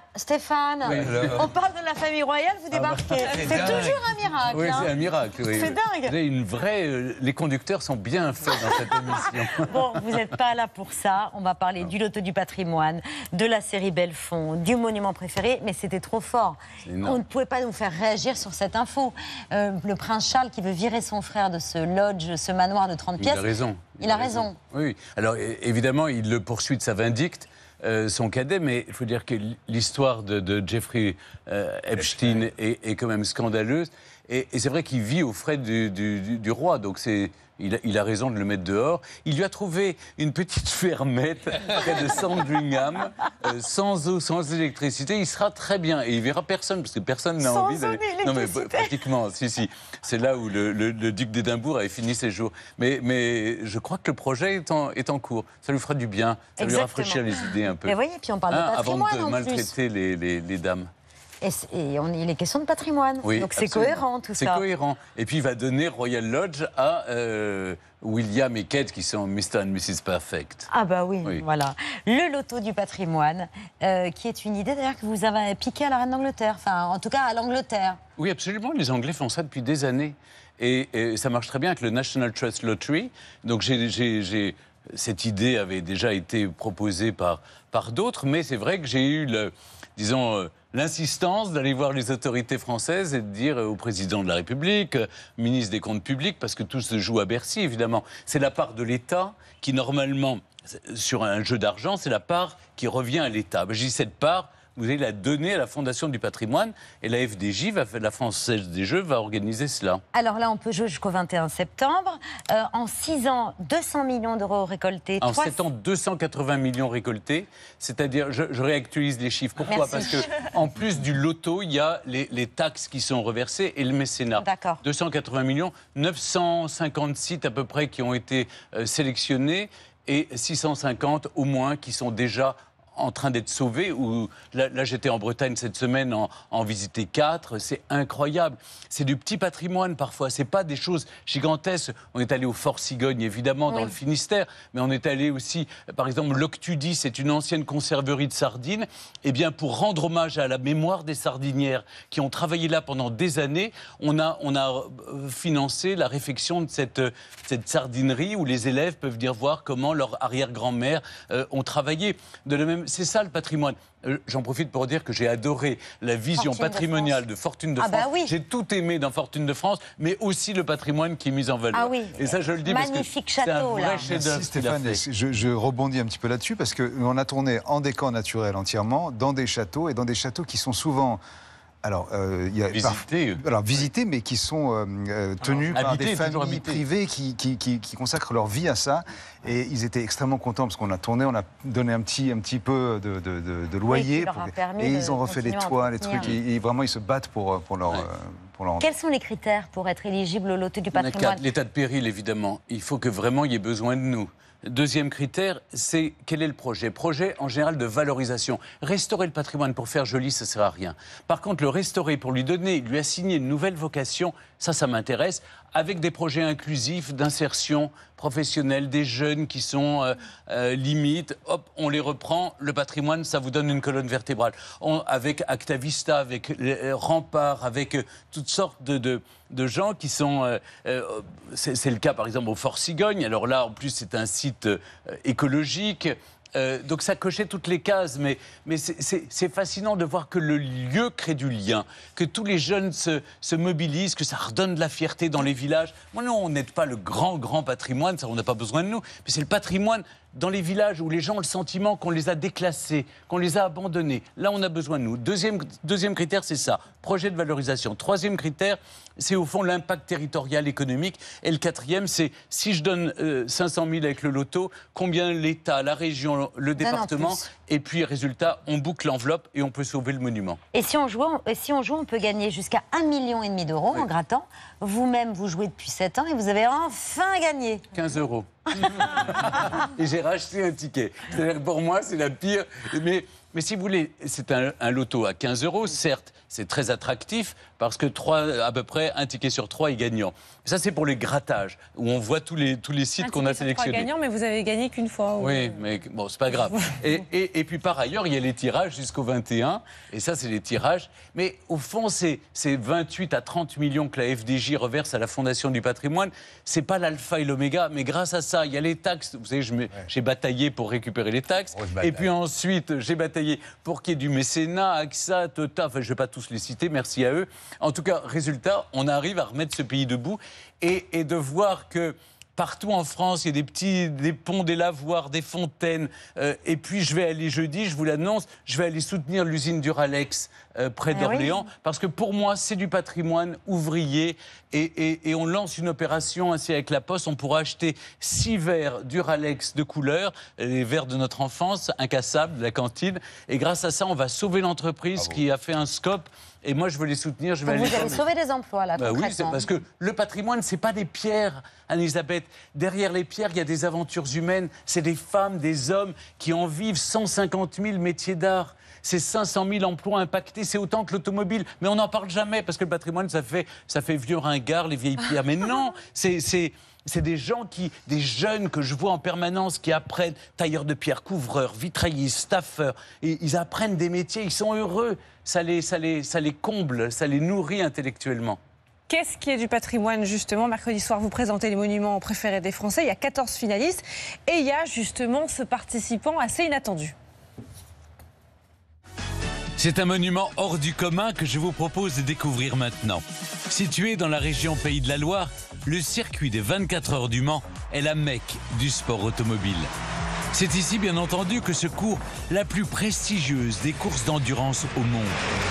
Speaker 1: Stéphane,
Speaker 3: Oui, alors-
Speaker 1: on parle de la famille royale, vous débarquez.
Speaker 3: bah,
Speaker 1: c'est
Speaker 3: c'est dingue.
Speaker 1: toujours un miracle.
Speaker 3: Oui,
Speaker 1: hein.
Speaker 3: c'est un miracle. Oui.
Speaker 1: C'est dingue.
Speaker 3: Vous avez une vraie. euh, les conducteurs sont bien faits dans cette émission.
Speaker 1: Bon, vous n'êtes pas là pour ça. On va parler du loto du patrimoine, de la série Belfond, du monument préféré, mais c'était trop fort.
Speaker 3: C'est énorme.
Speaker 1: On ne pouvait pas nous faire réagir sur cette info. Euh, le prince Charles qui veut virer son frère de ce lodge, ce manoir de trente
Speaker 3: Il
Speaker 1: pièces.
Speaker 3: a raison.
Speaker 1: Il, a raison.
Speaker 3: Oui, oui. Alors é- évidemment, il le poursuit de sa vindicte. euh, son cadet, mais il faut dire que l'histoire de, de Jeffrey euh, Epstein est, est quand même scandaleuse. Et, et c'est vrai qu'il vit aux frais du, du, du- du roi, donc c'est, il, a, il a raison de le mettre dehors. Il lui a trouvé une petite fermette près de Sandringham, euh, sans eau, sans électricité. Il sera très bien et il verra personne, parce que personne n'a
Speaker 1: Sans
Speaker 3: envie d'aller.
Speaker 1: eau ni
Speaker 3: Non, mais
Speaker 1: électricité.
Speaker 3: pratiquement, si, si. C'est là où le, le- le duc d'Édimbourg avait fini ses jours. Mais, mais je crois que le projet est en, est en cours. Ça lui fera du bien. Ça lui
Speaker 1: Exactement.
Speaker 3: rafraîchir les idées un peu.
Speaker 1: Et voyez, puis on parle de
Speaker 3: Hein, avant
Speaker 1: patrimoine
Speaker 3: de
Speaker 1: en plus.
Speaker 3: maltraiter les, les- les dames.
Speaker 1: Et, c'est- et on, il est question de patrimoine.
Speaker 3: Oui,
Speaker 1: Donc c'est
Speaker 3: absolument.
Speaker 1: cohérent tout
Speaker 3: C'est
Speaker 1: ça.
Speaker 3: cohérent. Et puis il va donner Royal Lodge à euh, William et Kate, qui sont mister and missus Perfect.
Speaker 1: Ah bah oui,
Speaker 3: Oui.
Speaker 1: voilà. Le loto du patrimoine, euh, qui est une idée d'ailleurs que vous avez piquée à la reine d'Angleterre. Enfin, en tout cas à l'Angleterre.
Speaker 3: Oui, absolument. Les Anglais font ça depuis des années. Et, et ça marche très bien avec le National Trust Lottery. Donc j'ai, j'ai- j'ai- cette idée avait déjà été proposée par, par d'autres, mais c'est vrai que j'ai eu, le, disons, euh, l'insistance d'aller voir les autorités françaises et de dire au président de la République, euh, ministre des Comptes publics, parce que tout se joue à Bercy, évidemment. C'est la part de l'État qui, normalement, sur un jeu d'argent, c'est la part qui revient à l'État. Ben, je dis cette part, vous allez la donner à la Fondation du patrimoine et la F D J, va, la Française des Jeux, va organiser cela.
Speaker 1: Alors là, on peut jouer jusqu'au vingt et un septembre. Euh, en six ans, deux cents millions d'euros récoltés.
Speaker 3: En
Speaker 1: Trois-
Speaker 3: sept ans, deux cent quatre-vingts millions récoltés. C'est-à-dire, je, je réactualise les chiffres. Pourquoi?
Speaker 1: Merci.
Speaker 3: Parce que en plus du loto, il y a les, les taxes qui sont reversées et le mécénat.
Speaker 1: D'accord.
Speaker 3: deux cent quatre-vingts millions, neuf cent cinquante sites à peu près qui ont été euh, sélectionnés et six cent cinquante au moins qui sont déjà en train d'être sauvés. Ou là, là, j'étais en Bretagne cette semaine, en, en visiter quatre. C'est incroyable. C'est du petit patrimoine parfois. C'est pas des choses gigantesques. On est allé au Fort Cigogne, évidemment, dans
Speaker 1: Oui.
Speaker 3: le Finistère, mais on est allé aussi, par exemple, l'Octudie, c'est une ancienne conserverie de sardines. Eh bien, pour rendre hommage à la mémoire des sardinières qui ont travaillé là pendant des années, on a, on a euh, financé la réfection de cette, euh, cette sardinerie où les élèves peuvent venir voir comment leur arrière-grand-mère euh, ont travaillé. De la même, c'est ça le patrimoine. Euh, J'en profite pour dire que j'ai adoré la vision
Speaker 1: Fortune de
Speaker 3: patrimoniale de, Fortune de
Speaker 1: Ah
Speaker 3: France.
Speaker 1: bah oui.
Speaker 3: J'ai tout aimé dans Fortune de France, mais aussi le patrimoine qui est mis en valeur.
Speaker 1: Ah oui.
Speaker 3: Et ça, je le dis
Speaker 1: Magnifique
Speaker 3: parce que c'est un
Speaker 1: château,
Speaker 3: vrai
Speaker 1: là.
Speaker 3: chef-d'œuvre.
Speaker 8: Merci
Speaker 3: qu'il a
Speaker 8: Stéphane,
Speaker 3: fait.
Speaker 8: je, je rebondis un petit peu là-dessus parce qu'on a tourné en décor naturel entièrement, dans des châteaux et dans des châteaux qui sont souvent... Alors, euh, il y a
Speaker 3: Visités.
Speaker 8: par- alors, visités, mais qui sont euh, euh, tenus
Speaker 3: Alors,
Speaker 8: par
Speaker 3: habités,
Speaker 8: des
Speaker 3: toujours
Speaker 8: familles
Speaker 3: habités.
Speaker 8: privées qui, qui, qui- qui consacrent leur vie à ça. Et ils étaient extrêmement contents parce qu'on a tourné, on a donné un petit, un petit peu de, de- de- de loyer.
Speaker 1: leur a
Speaker 8: pour-
Speaker 1: permis
Speaker 8: et
Speaker 1: de
Speaker 8: ils ont refait les
Speaker 1: continuer à
Speaker 8: toits, les
Speaker 1: entretenir.
Speaker 8: trucs. Et, et vraiment, ils se battent pour, pour leur... euh, pour leur...
Speaker 1: Quels sont les critères pour être éligible au loto du
Speaker 3: Il y en a
Speaker 1: patrimoine?
Speaker 3: quatre. L'état de péril, évidemment. Il faut que vraiment il y ait besoin de nous. Deuxième critère, c'est quel est le projet? Projet en général de valorisation. Restaurer le patrimoine pour faire joli, ça ne sert à rien. Par contre, le restaurer pour lui donner, lui assigner une nouvelle vocation, ça, ça m'intéresse, avec des projets inclusifs d'insertion professionnelle, des jeunes qui sont euh, euh, limites, hop, on les reprend, le patrimoine, ça vous donne une colonne vertébrale. On- avec Acta Vista, avec les euh, Remparts, avec euh, toutes sortes de, de, de gens qui sont... euh, euh, c'est c'est le cas, par exemple, au Fort Cigogne. Alors là, en plus, c'est un site euh, écologique. Euh, donc ça cochait toutes les cases, mais, mais c'est- c'est c'est fascinant de voir que le lieu crée du lien, que tous les jeunes se, se mobilisent, que ça redonne de la fierté dans les villages. Moi, non, on n'aide pas le grand, grand patrimoine, ça, on n'a pas besoin de nous, mais c'est le patrimoine dans les villages où les gens ont le sentiment qu'on les a déclassés, qu'on les a abandonnés. Là, on a besoin de nous. Deuxième, deuxième critère, c'est ça, projet de valorisation. Troisième critère, c'est au fond l'impact territorial économique. Et le quatrième, c'est si je donne euh, cinq cent mille avec le loto, combien l'État, la région, le
Speaker 1: Donne en
Speaker 3: département,
Speaker 1: plus.
Speaker 3: et puis résultat, on boucle l'enveloppe et on peut sauver le monument.
Speaker 1: Et si on joue, on- et si on joue, on peut gagner jusqu'à un million et demi d'euros en grattant. Vous-même, vous jouez depuis sept ans et vous avez enfin gagné.
Speaker 3: quinze euros. Et j'ai racheté un ticket. C'est-à-dire que pour moi, c'est la pire. Mais Mais si vous voulez, c'est un, un loto à quinze euros, certes, c'est très attractif parce que trois, à peu près un ticket sur trois est gagnant. Ça, c'est pour les grattages, où on voit tous les, tous les sites qu'on a sélectionnés.
Speaker 2: gagnant, mais vous avez gagné qu'une fois. Ou...
Speaker 3: Oui, mais bon, c'est pas grave. Et, et, et puis par ailleurs, il y a les tirages jusqu'au vingt et un, et ça, c'est les tirages. Mais au fond, c'est vingt-huit à trente millions que la F D J reverse à la Fondation du patrimoine. C'est pas l'alpha et l'oméga, mais grâce à ça, il y a les taxes. Vous savez, j'ai ouais. bataillé pour récupérer les taxes. Et puis ensuite, j'ai bataillé pour qu'il y ait du mécénat, AXA, Tota, enfin, je ne vais pas tous les citer, merci à eux. En tout cas, résultat, on arrive à remettre ce pays debout et, et de voir que partout en France, il y a des petits des ponts, des lavoirs, des fontaines. Euh, et puis, je vais aller jeudi, je vous l'annonce, je vais aller soutenir l'usine Duralex euh, près ah d'Orléans. Oui. Parce que pour moi, c'est du patrimoine ouvrier. Et, et, et on lance une opération ainsi avec la Poste. On pourra acheter six verres Duralex de couleur, les verres de notre enfance, incassables, de la cantine. Et grâce à ça, on va sauver l'entreprise ah qui a fait un scope. Et moi, je veux les soutenir. Je vais
Speaker 1: Donc
Speaker 3: aller
Speaker 1: vous allez sauver des emplois, là,
Speaker 3: bah
Speaker 1: concrètement.
Speaker 3: Oui, c'est parce que le patrimoine, c'est pas des pierres, Anne-Elisabeth. Derrière les pierres, il y a des aventures humaines. C'est des femmes, des hommes qui en vivent cent cinquante mille métiers d'art. C'est cinq cent mille emplois impactés, c'est autant que l'automobile. Mais on n'en parle jamais, parce que le patrimoine, ça fait, ça fait vieux ringard, les vieilles pierres. Mais non, c'est... C'est des gens qui, des jeunes que je vois en permanence qui apprennent, tailleurs de pierre, couvreurs, vitraillistes, staffeurs, et ils apprennent des métiers, ils sont heureux, ça les, ça les, ça les comble, ça les nourrit intellectuellement.
Speaker 2: Qu'est-ce qui est du patrimoine, justement? Mercredi soir, vous présentez les monuments préférés des Français, il y a quatorze finalistes, et il y a justement ce participant assez inattendu.
Speaker 3: C'est un monument hors du commun que je vous propose de découvrir maintenant. Situé dans la région Pays de la Loire, le circuit des vingt-quatre heures du Mans est la Mecque du sport automobile. C'est ici, bien entendu, que se court la plus prestigieuse des courses d'endurance au monde.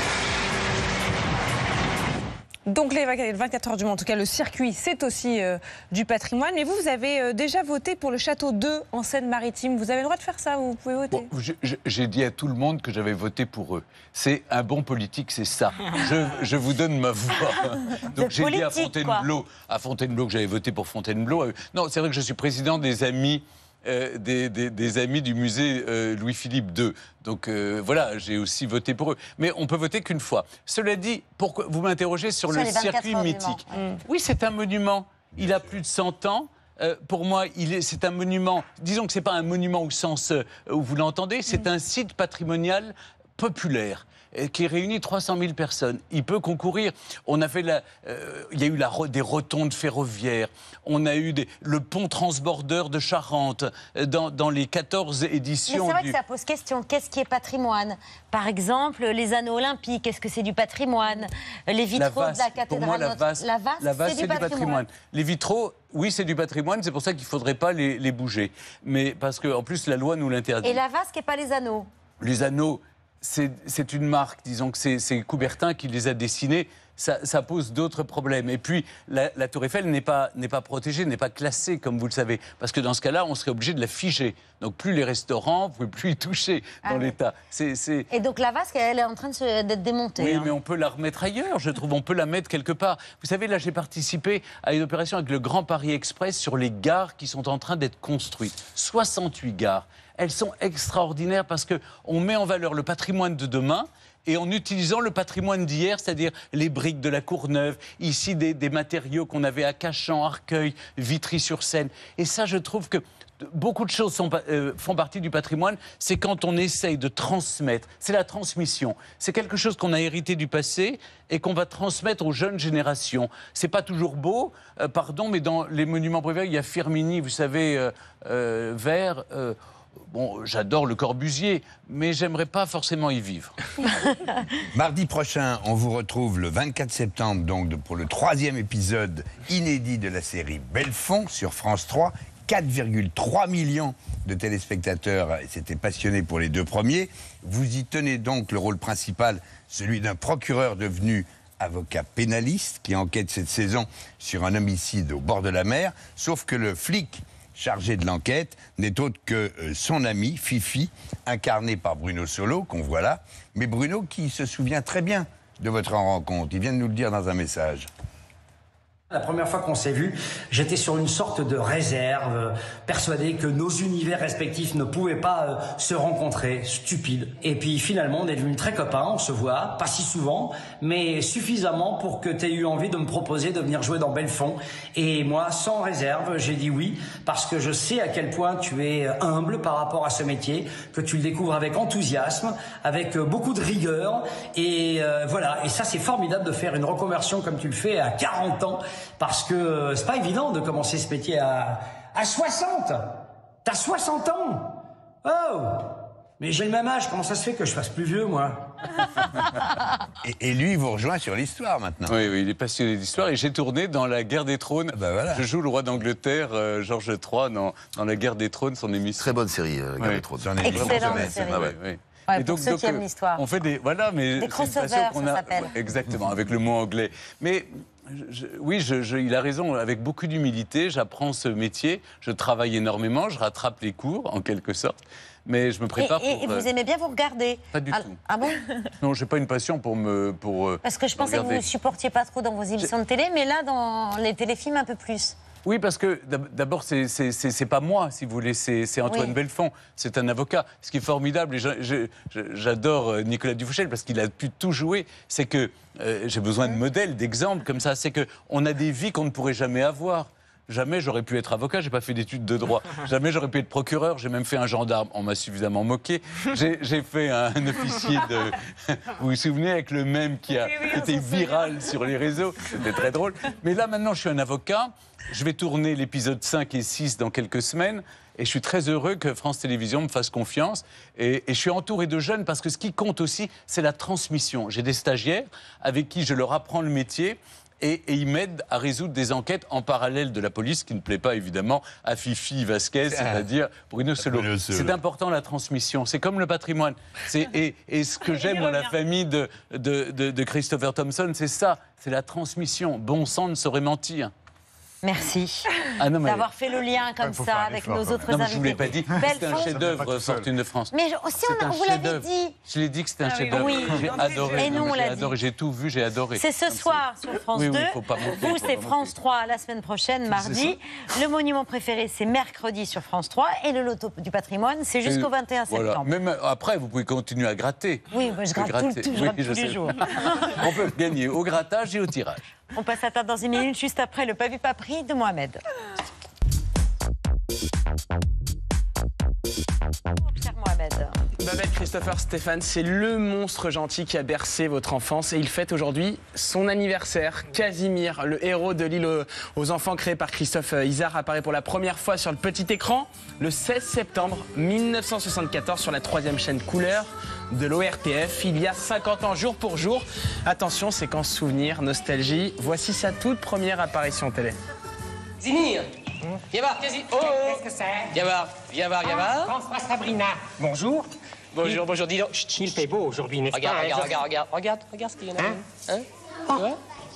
Speaker 2: Donc les vingt-quatre heures du Mans, en tout cas le circuit, c'est aussi euh, du patrimoine. Mais vous, vous avez euh, déjà voté pour le château deux en Seine-Maritime. Vous avez le droit de faire ça, vous pouvez voter.
Speaker 3: Bon, j'ai dit à tout le monde que j'avais voté pour eux. C'est un bon politique, c'est ça. je, je vous donne ma voix. Donc j'ai dit à Fontainebleau, à Fontainebleau que j'avais voté pour Fontainebleau. Non, c'est vrai que je suis président des amis. Euh, des, des, des amis du musée euh, Louis-Philippe deux. Donc euh, voilà, j'ai aussi voté pour eux. Mais on peut voter qu'une fois. Cela dit, pourquoi vous m'interrogez sur, sur le circuit mythique. Mmh. Oui, c'est un monument. Il a plus de cent ans. Euh, pour moi, c'est un monument. Disons que ce n'est pas un monument au sens euh, où vous l'entendez. C'est mmh. un site patrimonial populaire qui réunit trois cent mille personnes. Il peut concourir. On a fait la, euh, il y a eu la, des rotondes ferroviaires. On a eu des, le pont transbordeur de Charente dans, dans les quatorze éditions.
Speaker 1: Mais c'est vrai
Speaker 3: du...
Speaker 1: que ça pose question. Qu'est-ce qui est patrimoine? Par exemple, les anneaux olympiques, est-ce que c'est du patrimoine? Les vitraux
Speaker 3: la vase,
Speaker 1: de la cathédrale.
Speaker 3: Pour moi, la vase,
Speaker 1: la vase,
Speaker 3: la vase c'est du, du patrimoine. patrimoine. Les vitraux, oui, c'est du patrimoine. C'est pour ça qu'il ne faudrait pas les, les bouger. Mais parce qu'en plus, la loi nous l'interdit.
Speaker 1: Et la vase qui n'est pas les anneaux?
Speaker 3: Les anneaux... C'est une marque, disons que c'est Coubertin qui les a dessinés, ça, ça pose d'autres problèmes. Et puis, la, la Tour Eiffel n'est pas, n'est pas protégée, n'est pas classée, comme vous le savez. Parce que dans ce cas-là, on serait obligé de la figer. Donc, plus les restaurants, vous ne pouvez plus y toucher dans ah oui. l'état.
Speaker 1: Et donc, la vase, elle est en train d'être démontée.
Speaker 3: Oui,
Speaker 1: hein.
Speaker 3: mais on peut la remettre ailleurs, je trouve. On peut la mettre quelque part. Vous savez, là, j'ai participé à une opération avec le Grand Paris Express sur les gares qui sont en train d'être construites. soixante-huit gares. Elles sont extraordinaires parce qu'on met en valeur le patrimoine de demain et en utilisant le patrimoine d'hier, c'est-à-dire les briques de la Courneuve, ici des, des matériaux qu'on avait à Cachan, Arcueil, Vitry-sur-Seine. Et ça, je trouve que beaucoup de choses sont, euh, font partie du patrimoine. C'est quand on essaye de transmettre. C'est la transmission. C'est quelque chose qu'on a hérité du passé et qu'on va transmettre aux jeunes générations. C'est pas toujours beau, euh, pardon, mais dans les monuments préférés, il y a Firmini, vous savez, euh, euh, vert... Euh, Bon, j'adore Le Corbusier, mais j'aimerais pas forcément y vivre.
Speaker 12: Mardi prochain, on vous retrouve le vingt-quatre septembre, donc pour le troisième épisode inédit de la série Belfond sur France trois. quatre virgule trois millions de téléspectateurs s'étaient passionnés pour les deux premiers. Vous y tenez donc le rôle principal, celui d'un procureur devenu avocat pénaliste qui enquête cette saison sur un homicide au bord de la mer, sauf que le flic chargé de l'enquête n'est autre que euh, son ami, Fifi, incarné par Bruno Solo, qu'on voit là. Mais Bruno qui se souvient très bien de votre rencontre. Il vient de nous le dire dans un message.
Speaker 5: La première fois qu'on s'est vu, j'étais sur une sorte de réserve, euh, persuadé que nos univers respectifs ne pouvaient pas euh, se rencontrer, stupide. Et puis finalement, on est devenus très copains, on se voit, pas si souvent, mais suffisamment pour que tu aies eu envie de me proposer de venir jouer dans Belfond. Et moi, sans réserve, j'ai dit oui, parce que je sais à quel point tu es humble par rapport à ce métier, que tu le découvres avec enthousiasme, avec euh, beaucoup de rigueur. Et euh, voilà, et ça c'est formidable de faire une reconversion comme tu le fais à quarante ans. Parce que c'est pas évident de commencer ce métier à, à soixante. T'as soixante ans. Oh. Mais j'ai le même âge, comment ça se fait que je fasse plus vieux, moi?
Speaker 12: et, et lui, il vous rejoint sur l'histoire maintenant.
Speaker 3: Oui, oui, il est passionné d'histoire et j'ai tourné dans la Guerre des Trônes.
Speaker 12: Ben voilà.
Speaker 3: Je joue le roi d'Angleterre, euh, Georges trois, dans, dans la Guerre des Trônes, son émission.
Speaker 7: Très bonne série, euh, Guerre
Speaker 3: Oui.
Speaker 7: des Trônes.
Speaker 1: Excellente série.
Speaker 3: Ah ouais, oui.
Speaker 1: Ouais,
Speaker 3: Et
Speaker 1: pour ceux qui aiment
Speaker 3: euh,
Speaker 1: l'histoire.
Speaker 3: On fait des. Voilà, mais.
Speaker 1: Des
Speaker 3: c'est une
Speaker 1: crossovers,
Speaker 3: passion qu'on
Speaker 1: ça
Speaker 3: a-
Speaker 1: s'appelle.
Speaker 3: Exactement, avec le mot anglais. Mais. je- oui, je- je- il a raison. Avec beaucoup d'humilité, j'apprends ce métier. Je travaille énormément. Je rattrape les cours, en quelque sorte. Mais je me
Speaker 1: Et,
Speaker 3: prépare
Speaker 1: et-
Speaker 3: pour.
Speaker 1: et vous
Speaker 3: euh,
Speaker 1: aimez bien vous regarder?
Speaker 3: Pas du
Speaker 1: ah,
Speaker 3: tout.
Speaker 1: Ah bon?
Speaker 3: Non, j'ai pas une passion pour me. Pour, euh,
Speaker 1: Parce que je pensais
Speaker 3: regarder.
Speaker 1: que vous ne supportiez pas trop dans vos émissions de télé, mais là, dans les téléfilms, un peu plus.
Speaker 3: Oui, parce que d'ab- d'abord, c'est- c'est c'est- c'est pas moi, si vous voulez, c'est c'est Antoine
Speaker 1: Oui.
Speaker 3: Belfond, c'est un avocat. Ce qui est formidable, et je- je- je- j'adore euh, Nicolas Dufauchel parce qu'il a pu tout jouer, c'est que euh, j'ai besoin de modèles, d'exemples comme ça, c'est qu'on a des vies qu'on ne pourrait jamais avoir. Jamais j'aurais pu être avocat, j'ai pas fait d'études de droit. Jamais j'aurais pu être procureur, j'ai même fait un gendarme, on m'a suffisamment moqué. J'ai j'ai fait un, un officier de... Vous vous souvenez, avec le même qui a
Speaker 22: Oui, oui,
Speaker 3: qui
Speaker 22: on
Speaker 3: était
Speaker 22: s'en souvient.
Speaker 3: viral sur les réseaux, c'était très drôle. Mais là maintenant je suis un avocat, je vais tourner l'épisode cinq et six dans quelques semaines. Et je suis très heureux que France Télévisions me fasse confiance. Et, et je suis entouré de jeunes parce que ce qui compte aussi, c'est la transmission. J'ai des stagiaires avec qui je leur apprends le métier. Et, et ils m'aident à résoudre des enquêtes en parallèle de la police, qui ne plaît pas évidemment à Fifi Vasquez, c'est-à-dire Bruno Solo.
Speaker 12: Bruno Solo.
Speaker 3: C'est important la transmission, c'est comme le patrimoine. C'est- Et, et ce que j'aime dans la famille de, de, de- de Christopher Thompson, c'est ça, c'est la transmission. Bon sang ne saurait mentir.
Speaker 1: Merci
Speaker 3: Ah non, mais-
Speaker 1: d'avoir fait le lien comme
Speaker 3: Ouais, faut
Speaker 1: ça
Speaker 3: faire un
Speaker 1: avec
Speaker 3: effort,
Speaker 1: nos
Speaker 3: quand
Speaker 1: autres
Speaker 3: même. Non, mais
Speaker 1: invités.
Speaker 3: je vous l'ai pas dit, c'était un
Speaker 1: Belfond.
Speaker 3: chef-d'œuvre, Fortune de France.
Speaker 1: Mais aussi,
Speaker 3: C'est
Speaker 1: on,
Speaker 3: un
Speaker 1: on vous l'avait
Speaker 3: chef-d'œuvre.
Speaker 1: dit.
Speaker 3: Je l'ai dit que c'était un
Speaker 1: Ah oui,
Speaker 3: chef-d'œuvre.
Speaker 1: oui.
Speaker 3: J'ai
Speaker 1: Oui.
Speaker 3: adoré.
Speaker 1: Et nous,
Speaker 3: Non,
Speaker 1: on
Speaker 3: j'ai
Speaker 1: l'a
Speaker 3: adoré. J'ai tout vu, j'ai adoré.
Speaker 1: C'est ce soir sur France
Speaker 3: Oui, oui,
Speaker 1: deux.
Speaker 3: faut pas mentir,
Speaker 1: Vous,
Speaker 3: faut
Speaker 1: c'est
Speaker 3: pas
Speaker 1: France trois la semaine prochaine, mardi. Le monument préféré, c'est mercredi sur France trois. Et le loto du patrimoine, c'est jusqu'au vingt et un
Speaker 3: Voilà.
Speaker 1: septembre.
Speaker 3: Même après, vous pouvez continuer à gratter.
Speaker 1: Oui, moi, je
Speaker 3: Vous pouvez
Speaker 1: gratte tout le-
Speaker 3: gratter.
Speaker 1: je gratte
Speaker 3: Oui, je
Speaker 1: tous les
Speaker 3: sais.
Speaker 1: jours.
Speaker 3: On peut gagner au grattage et au tirage.
Speaker 1: On passe à table dans une minute, juste après le pas vu pas pris de Mohamed. Cher Mohamed.
Speaker 10: Babette Christopher Stéphane, c'est le monstre gentil qui a bercé votre enfance et il fête aujourd'hui son anniversaire. Casimir, le héros de l'île aux- aux enfants créé par Christophe Isard, apparaît pour la première fois sur le petit écran le seize septembre mille neuf cent soixante-quatorze sur la troisième chaîne couleur de l'O R T F, il y a cinquante ans jour pour jour. Attention, séquence souvenir, nostalgie, voici sa toute première apparition télé.
Speaker 22: Zimir, viens voir, quasi. Oh, qu'est-ce que c'est? Viens voir, viens voir, viens voir.
Speaker 23: François Sabrina, bonjour.
Speaker 22: Bonjour, bonjour, dis donc. Chut, chut.
Speaker 23: Il fait beau aujourd'hui, n'est-ce
Speaker 22: Regarde,
Speaker 23: pas?
Speaker 22: regarde,
Speaker 23: Je-
Speaker 22: regarde, regarde, regarde, regarde ce qu'il y en a.
Speaker 23: Hein?
Speaker 22: Hein? Tu vois?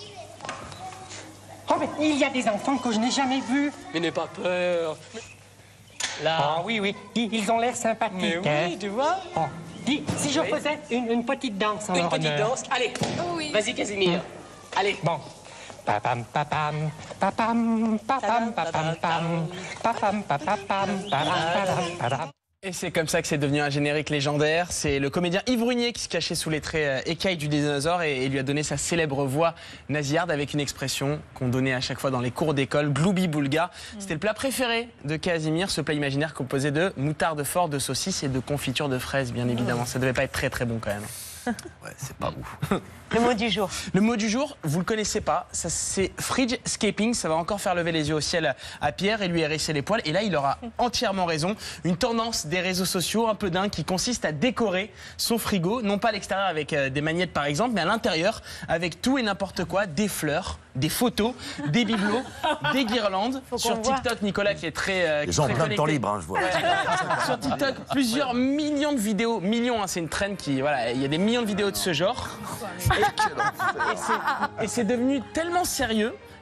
Speaker 23: Oh, mais il y a des enfants que je n'ai jamais vus.
Speaker 22: Mais n'aie pas peur. Là.
Speaker 23: Ah oui, oui, ils ils ont l'air sympathiques.
Speaker 22: Mais oui,
Speaker 23: hein.
Speaker 22: tu vois.
Speaker 23: Oh, dis, si je
Speaker 22: Oui.
Speaker 23: faisais une, une petite danse en
Speaker 22: Une
Speaker 23: leur
Speaker 22: petite
Speaker 23: honneur.
Speaker 22: danse. Allez, vas-y, Casimir. Allez.
Speaker 23: Bon. Papam, papam, papam, papam, papam, pam, papam, papam, pam, papam, papam.
Speaker 10: Et c'est comme ça que c'est devenu un générique légendaire. C'est le comédien Yves Runier qui se cachait sous les traits euh, écailles du dinosaure et, et lui a donné sa célèbre voix nasillarde avec une expression qu'on donnait à chaque fois dans les cours d'école, gloubi boulga. C'était le plat préféré de Casimir, ce plat imaginaire composé de moutarde fort, de saucisses et de confiture de fraises, bien évidemment. Ça devait pas être très très bon quand même.
Speaker 7: Ouais, c'est pas ouf.
Speaker 1: Le mot du jour.
Speaker 10: Le mot du jour, vous le connaissez pas, ça c'est fridgescaping, ça va encore faire lever les yeux au ciel à Pierre et lui hérisser les poils. Et là, il aura entièrement raison. Une tendance des réseaux sociaux un peu dingue qui consiste à décorer son frigo, non pas à l'extérieur avec euh, des magnettes par exemple, mais à l'intérieur avec tout et n'importe quoi, des fleurs, des photos, des bibelots, des guirlandes.
Speaker 1: qu'on
Speaker 10: Sur
Speaker 1: voit.
Speaker 10: TikTok, Nicolas qui est très euh, qui
Speaker 7: Les
Speaker 10: est
Speaker 7: gens
Speaker 10: très
Speaker 7: plein de temps
Speaker 10: connecté.
Speaker 7: libre, hein, je vois.
Speaker 10: Sur TikTok, plusieurs millions de vidéos, millions, hein, c'est une trend qui, voilà, il y a des millions de vidéos de ce genre. Et, et c'est- et c'est devenu tellement sérieux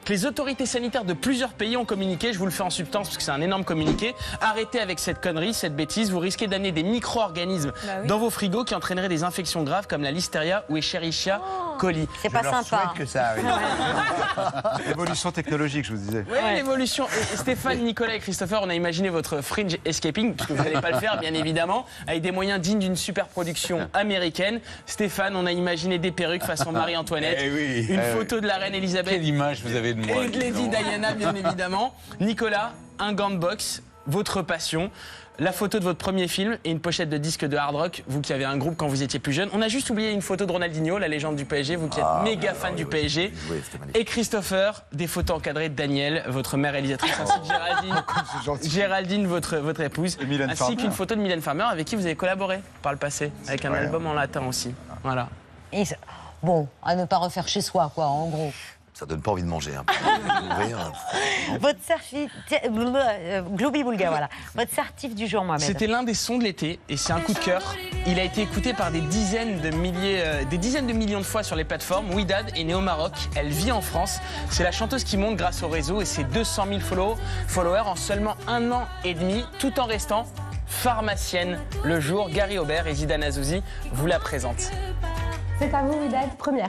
Speaker 10: que les autorités sanitaires de plusieurs pays ont communiqué, je vous le fais en substance parce que c'est un énorme communiqué, arrêtez avec cette connerie, cette bêtise, vous risquez d'amener des micro-organismes
Speaker 1: Bah oui.
Speaker 10: dans vos frigos qui entraîneraient des infections graves comme la listeria ou Escherichia coli.
Speaker 1: C'est pas sympa.
Speaker 12: que ça arrive.
Speaker 8: Évolution technologique, je vous disais.
Speaker 10: Oui, l'évolution. Et Stéphane, Nicolas et Christopher, on a imaginé votre fringe escaping, parce que vous n'allez pas le faire, bien évidemment, avec des moyens dignes d'une super production américaine. Stéphane, on a imaginé des perruques façon Marie-Antoinette,
Speaker 3: Eh oui.
Speaker 10: une
Speaker 3: Eh
Speaker 10: photo
Speaker 3: oui.
Speaker 10: de la reine Elisabeth.
Speaker 3: Quelle image vous avez de moi
Speaker 10: Et de Lady
Speaker 3: dis donc.
Speaker 10: Diana, bien évidemment. Nicolas, un gant de boxe, votre passion. La photo de votre premier film et une pochette de disque de hard rock, vous qui avez un groupe quand vous étiez plus jeune. On a juste oublié une photo de Ronaldinho, la légende du P S G, vous qui êtes
Speaker 7: Ah,
Speaker 10: méga
Speaker 7: oui,
Speaker 10: fan
Speaker 7: oui,
Speaker 10: du
Speaker 7: oui,
Speaker 10: P S G.
Speaker 7: oui, c'était magnifique.
Speaker 10: Et Christopher, des photos encadrées de Daniel, votre mère réalisatrice, ainsi que Géraldine, Géraldine votre, votre épouse,
Speaker 8: Mylène
Speaker 10: ainsi
Speaker 8: Farmer.
Speaker 10: qu'une photo de Mylène Farmer avec qui vous avez collaboré par le passé, avec un
Speaker 7: vrai,
Speaker 10: album en latin aussi. Voilà.
Speaker 1: Et ça- bon, à ne pas refaire chez soi, quoi, en gros.
Speaker 7: Ça donne pas envie de manger. Hein. Ouvrir,
Speaker 1: Votre certif... euh, Globi Boulga, voilà. Votre certif du jour, Mohamed.
Speaker 10: C'était l'un des sons de l'été et c'est un coup de cœur. Il a été écouté par des dizaines de milliers, euh, des dizaines de millions de fois sur les plateformes. Widad est née au Maroc, elle vit en France. C'est la chanteuse qui monte grâce au réseau et ses deux cent mille follow- followers en seulement un an et demi, tout en restant pharmacienne. Le jour, Gary Aubert et Zidane Azouzi vous la présentent.
Speaker 4: C'est à vous, Widad, première.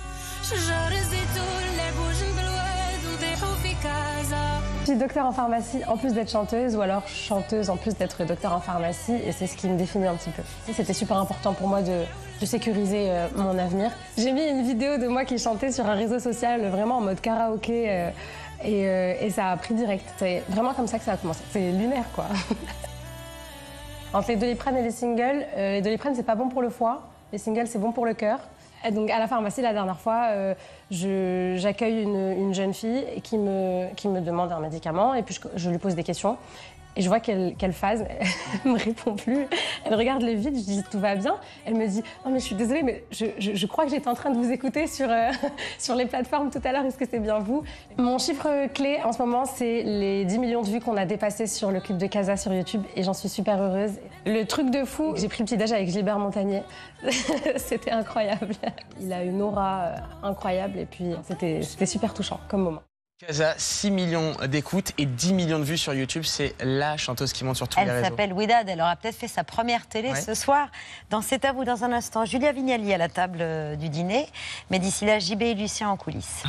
Speaker 4: Je suis docteur en pharmacie en plus d'être chanteuse ou alors chanteuse en plus d'être docteur en pharmacie et c'est ce qui me définit un petit peu. C'était super important pour moi de, de sécuriser euh, mon avenir. J'ai mis une vidéo de moi qui chantait sur un réseau social vraiment en mode karaoké euh, et, euh, et ça a pris direct. C'est vraiment comme ça que ça a commencé. C'est lunaire quoi. Entre les Doliprane et les singles, euh, les Doliprane c'est pas bon pour le foie, les singles c'est bon pour le cœur. Et donc à la pharmacie, la dernière fois, euh, je- j'accueille une, une jeune fille qui me, qui me demande un médicament et puis je, je lui pose des questions. Et je vois qu'elle qu'elle phase, elle me répond plus. Elle regarde le vide, je dis tout va bien. Elle me dit non mais je suis désolée, mais je, je- je crois que j'étais en train de vous écouter sur, euh, sur les plateformes tout à l'heure. Est-ce que c'est bien vous? Mon chiffre clé en ce moment, c'est les dix millions de vues qu'on a dépassées sur le clip de Casa sur YouTube et j'en suis super heureuse. Le truc de fou, j'ai pris le petit déj avec Gilbert Montagnier. C'était incroyable. Il a une aura euh, incroyable et puis c'était c'était super touchant comme moment.
Speaker 10: Casa, six millions d'écoutes et dix millions de vues sur YouTube. C'est la chanteuse qui monte sur tous les
Speaker 1: Elle
Speaker 10: réseaux.
Speaker 1: s'appelle Widad, elle aura peut-être fait sa première télé
Speaker 10: Ouais.
Speaker 1: ce soir. Dans C'est à vous dans un instant. Julia Vignali à la table euh, du dîner. Mais d'ici là, J B et Lucien en coulisses.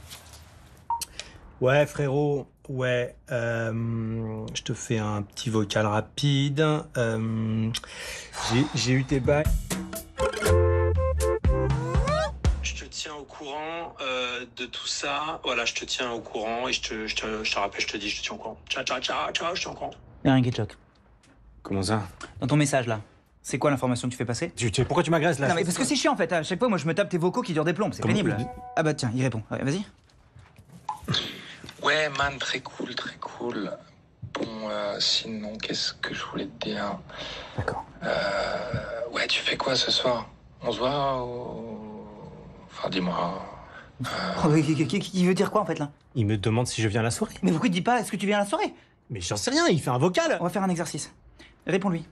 Speaker 6: Ouais, frérot, ouais. euh, je te fais un petit vocal rapide. Euh, j'ai- J'ai eu tes bails. Je te tiens au courant euh, de tout ça. Voilà, je te tiens au courant et je te, je te, je te rappelle, je te dis, je te tiens au courant. Ciao, ciao, ciao, ciao, je te tiens au courant.
Speaker 9: Y'a rien qui te choque.
Speaker 6: Comment ça?
Speaker 9: Dans ton message là, c'est quoi l'information que tu fais passer?
Speaker 6: Tu- tu- Pourquoi tu m'agresses là?
Speaker 9: Non mais parce que c'est chiant en fait, à chaque fois moi je me tape tes vocaux qui durent des plombes, c'est
Speaker 6: Comment-
Speaker 9: pénible. Ah bah tiens, il répond, ouais, vas-y.
Speaker 24: Ouais, man, très cool, très cool. Bon, euh, sinon, qu'est-ce que je voulais te dire?
Speaker 9: D'accord.
Speaker 24: Euh, ouais, tu fais quoi ce soir? On se voit ou... Enfin, dis-moi.
Speaker 9: Oh, mais qui, qui- qui veut dire quoi en fait là?
Speaker 6: Il me demande si je viens à la soirée.
Speaker 9: Mais pourquoi il te dit pas est-ce que tu viens à la soirée?
Speaker 6: Mais j'en sais rien, il fait un vocal.
Speaker 9: On va faire un exercice. Réponds-lui.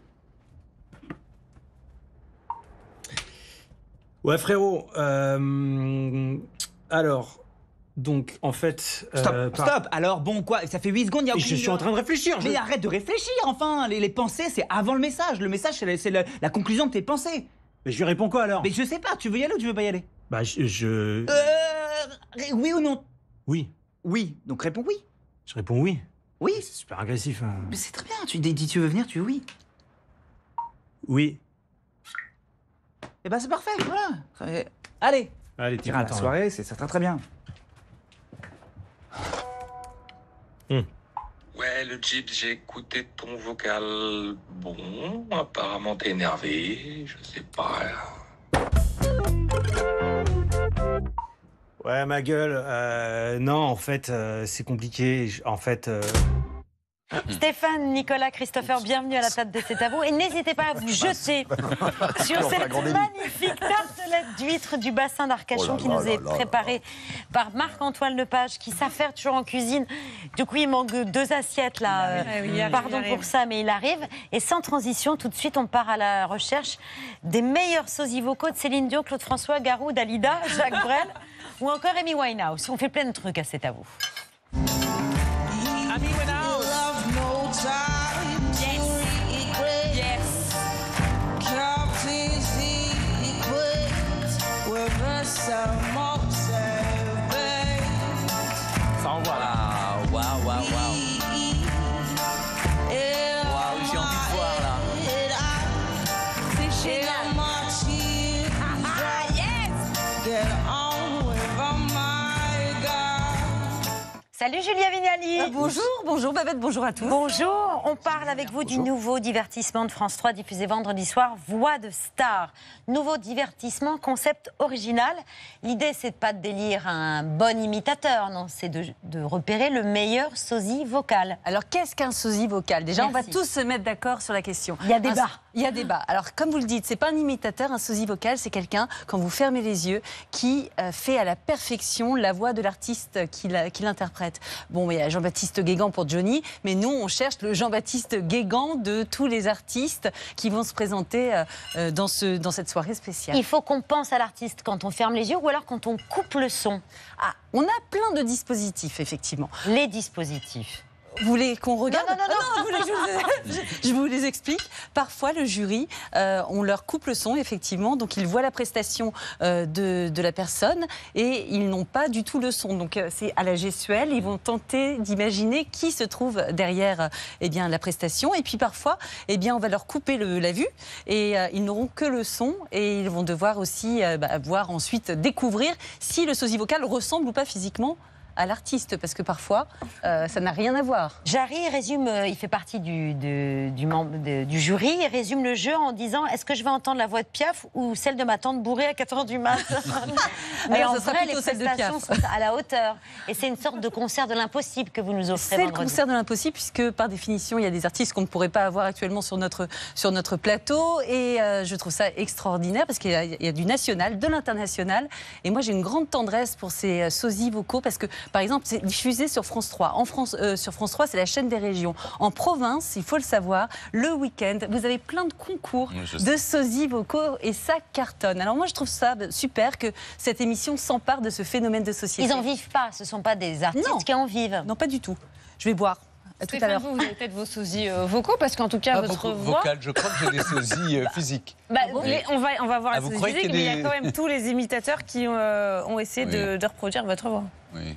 Speaker 6: Ouais, frérot. euh, alors, donc, en fait.
Speaker 9: Stop,
Speaker 6: euh, par-
Speaker 9: stop. Alors bon quoi, ça fait huit secondes, il y a
Speaker 6: Mais
Speaker 9: aucune...
Speaker 6: je suis en train de réfléchir,
Speaker 9: Mais
Speaker 6: je-
Speaker 9: arrête de réfléchir enfin. Les, les pensées c'est avant le message. Le message c'est la, c'est la- la conclusion de tes pensées.
Speaker 6: Mais je lui réponds quoi alors?
Speaker 9: Mais je sais pas, tu veux y aller ou tu veux pas y aller?
Speaker 6: Bah, je. je-
Speaker 9: Euh... Oui ou non?
Speaker 6: Oui.
Speaker 9: Oui, donc réponds oui.
Speaker 6: Je réponds oui.
Speaker 9: Oui.
Speaker 6: C'est super agressif. hein.
Speaker 9: Mais c'est très bien, tu dis, dis tu veux venir, tu veux oui.
Speaker 6: Oui.
Speaker 9: Et bah c'est parfait, voilà. Euh, Allez.
Speaker 6: Allez,
Speaker 9: Tu iras à la
Speaker 6: content,
Speaker 9: soirée, c'est ça très très bien.
Speaker 24: Ouais, le Jeep, j'ai écouté ton vocal. Bon, apparemment t'es énervé, je sais pas.
Speaker 6: Ouais, ma gueule. euh, non, en fait, euh, c'est compliqué. Je- En fait. euh,
Speaker 1: Stéphane, Nicolas, Christopher, bienvenue à la table de C'est à vous. Et n'hésitez pas à vous jeter sur
Speaker 7: En
Speaker 1: cette
Speaker 7: flagrant délit.
Speaker 1: magnifique tartelette d'huîtres du bassin d'Arcachon
Speaker 7: Oh là
Speaker 1: qui
Speaker 7: là
Speaker 1: nous
Speaker 7: là
Speaker 1: est
Speaker 7: là
Speaker 1: préparée par Marc-Antoine Lepage, qui s'affaire toujours en cuisine. Du coup, il manque deux assiettes là.
Speaker 2: Ah oui, il arrive,
Speaker 1: Pardon
Speaker 2: il arrive.
Speaker 1: pour ça, mais il arrive. Et sans transition, tout de suite, on part à la recherche des meilleurs sosies vocaux de Céline Dion, Claude François, Garou, Dalida, Jacques Brel. ou encore Amy Winehouse. On fait plein de trucs à C'est à vous.
Speaker 23: Amy Winehouse. Yes. Yes. Ça envoie là. Waouh, waouh, waouh. Waouh, j'ai envie de voir là.
Speaker 1: C'est génial. Salut Julia Vignali.
Speaker 11: Euh, bonjour, bonjour Babette, bonjour à tous.
Speaker 1: Bonjour, on parle avec vous bonjour. du nouveau divertissement de France trois diffusé vendredi soir, Voix de Star. Nouveau divertissement, concept original. L'idée, c'est de pas de délire un bon imitateur, non, c'est de, de repérer le meilleur sosie vocal.
Speaker 11: Alors, qu'est-ce qu'un sosie vocal? Déjà,
Speaker 1: Merci.
Speaker 11: On va tous se mettre d'accord sur la question.
Speaker 1: Il y a débat.
Speaker 11: Un, il y a débat. Alors, comme vous le dites, c'est pas un imitateur, un sosie vocal, c'est quelqu'un, quand vous fermez les yeux, qui euh, fait à la perfection la voix de l'artiste qui l'interprète. Bon, il y a Jean-Baptiste Guégan pour Johnny, mais nous, on cherche le Jean-Baptiste Guégan de tous les artistes qui vont se présenter euh, dans, ce, dans cette soirée spéciale.
Speaker 1: Il faut qu'on pense à l'artiste quand on ferme les yeux ou alors quand on coupe le son.
Speaker 11: Ah, on a plein de dispositifs, effectivement.
Speaker 1: Les dispositifs.
Speaker 11: Vous voulez qu'on regarde?
Speaker 1: Non, non, non,
Speaker 11: non, non. Vous voulez que je, vous... je vous les explique. Parfois, le jury, euh, on leur coupe le son, effectivement, donc ils voient la prestation euh, de, de la personne et ils n'ont pas du tout le son. Donc euh, c'est à la gestuelle, ils vont tenter d'imaginer qui se trouve derrière euh, eh bien, la prestation. Et puis parfois, eh bien, on va leur couper le, la vue et euh, ils n'auront que le son et ils vont devoir aussi euh, bah, voir ensuite découvrir si le sosie vocal ressemble ou pas physiquement à l'artiste, parce que parfois, euh, ça n'a rien à voir.
Speaker 1: Jarry résume, euh, il fait partie du, de, du, membre de, du jury, il résume le jeu en disant est-ce que je vais entendre la voix de Piaf ou celle de ma tante bourrée à quatre heures du mat? Mais
Speaker 11: alors,
Speaker 1: en
Speaker 11: ce sera
Speaker 1: vrai, les
Speaker 11: plutôt celle de
Speaker 1: prestations
Speaker 11: Piaf.
Speaker 1: sont à la hauteur. Et c'est une sorte de concert de l'impossible que vous nous offrez
Speaker 11: C'est le
Speaker 1: vendredi.
Speaker 11: concert de l'impossible, puisque par définition, il y a des artistes qu'on ne pourrait pas avoir actuellement sur notre, sur notre plateau. Et euh, je trouve ça extraordinaire, parce qu'il y, y a du national, de l'international. Et moi, j'ai une grande tendresse pour ces euh, sosies vocaux, parce que, par exemple, c'est diffusé sur France trois. En France, euh, sur France trois, c'est la chaîne des régions. En province, il faut le savoir, le week-end, vous avez plein de concours de sosies vocaux et ça cartonne. Alors moi, je trouve ça super que cette émission s'empare de ce phénomène de société.
Speaker 1: Ils n'en vivent pas, ce ne sont pas des artistes
Speaker 11: non.
Speaker 1: qui en vivent.
Speaker 11: Non, pas du tout. Je vais boire. À tout à l'heure.
Speaker 2: Vous, vous avez peut-être vos sosies euh, vocaux, parce qu'en tout cas,
Speaker 3: Pas
Speaker 2: votre
Speaker 3: beaucoup
Speaker 2: voix...
Speaker 3: vocal, je crois que j'ai des sosies euh, physiques.
Speaker 2: Bah, les, on, va, on va voir
Speaker 3: Ah,
Speaker 2: la
Speaker 3: vous
Speaker 2: sosie
Speaker 3: croyez
Speaker 2: physique,
Speaker 3: qu'il y
Speaker 2: mais
Speaker 3: a
Speaker 2: il y
Speaker 3: des-
Speaker 2: a quand même tous les imitateurs qui euh, ont essayé
Speaker 3: Oui.
Speaker 2: de, de reproduire votre voix.
Speaker 3: Oui.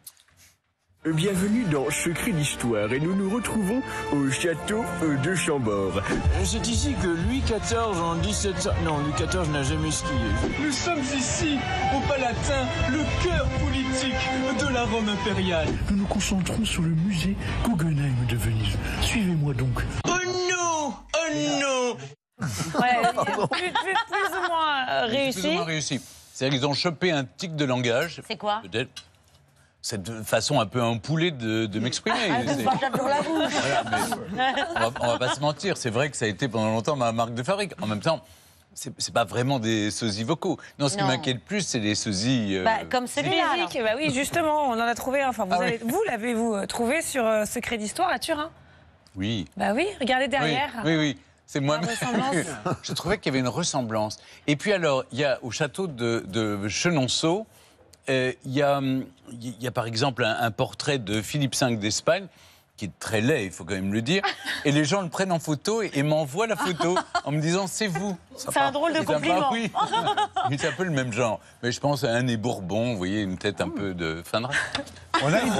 Speaker 13: Bienvenue dans Secret d'Histoire et nous nous retrouvons au château de Chambord.
Speaker 14: C'est ici que Louis quatorze en dix-sept cents... Non, Louis quatorze n'a jamais skié. Nous sommes ici, au Palatin, le cœur politique de la Rome impériale.
Speaker 13: Nous nous concentrons sur le musée Guggenheim de Venise. Suivez-moi donc.
Speaker 14: Oh non! Oh non!
Speaker 2: Ouais, plus, plus, plus ou moins euh,
Speaker 3: Plus
Speaker 2: réussi.
Speaker 3: ou moins réussi. C'est-à-dire qu'ils ont chopé un tic de langage.
Speaker 1: C'est quoi?
Speaker 3: Peut-être. Cette façon un peu empoulée de, de m'exprimer.
Speaker 1: Ah, je
Speaker 3: C'est-
Speaker 1: me tape dans la bouche.
Speaker 3: Voilà, mais on, va, on va pas se mentir, c'est vrai que ça a été pendant longtemps ma marque de fabrique. En même temps, c'est c'est pas vraiment des sosies vocaux. Non, ce qui
Speaker 1: Non.
Speaker 3: m'inquiète le plus, c'est les sosies. euh,
Speaker 1: Bah, comme celui-là. alors.
Speaker 2: Physique, bah oui, justement, on en a trouvé. Enfin, vous
Speaker 3: Ah
Speaker 2: avez-
Speaker 3: oui.
Speaker 2: vous l'avez-vous euh, trouvé sur euh, Secret d'Histoire à Turin?
Speaker 3: Oui.
Speaker 2: Bah oui, regardez derrière.
Speaker 3: Oui, oui, oui. C'est moi.
Speaker 2: La ressemblance.
Speaker 3: Je trouvais qu'il y avait une ressemblance. Et puis alors, il y a au château de, de Chenonceau, euh, il y, a, hum, il y a par exemple un, un portrait de Philippe cinq d'Espagne, qui est très laid, il faut quand même le dire. Et les gens le prennent en photo et, et m'envoient la photo en me disant c'est vous.
Speaker 1: C'est un drôle de
Speaker 3: C'est sympa,
Speaker 1: compliment.
Speaker 3: oui. Mais c'est un peu le même genre. Mais je pense à un nez Bourbon, vous voyez, une tête un peu de fin de rêve.
Speaker 12: On a, une...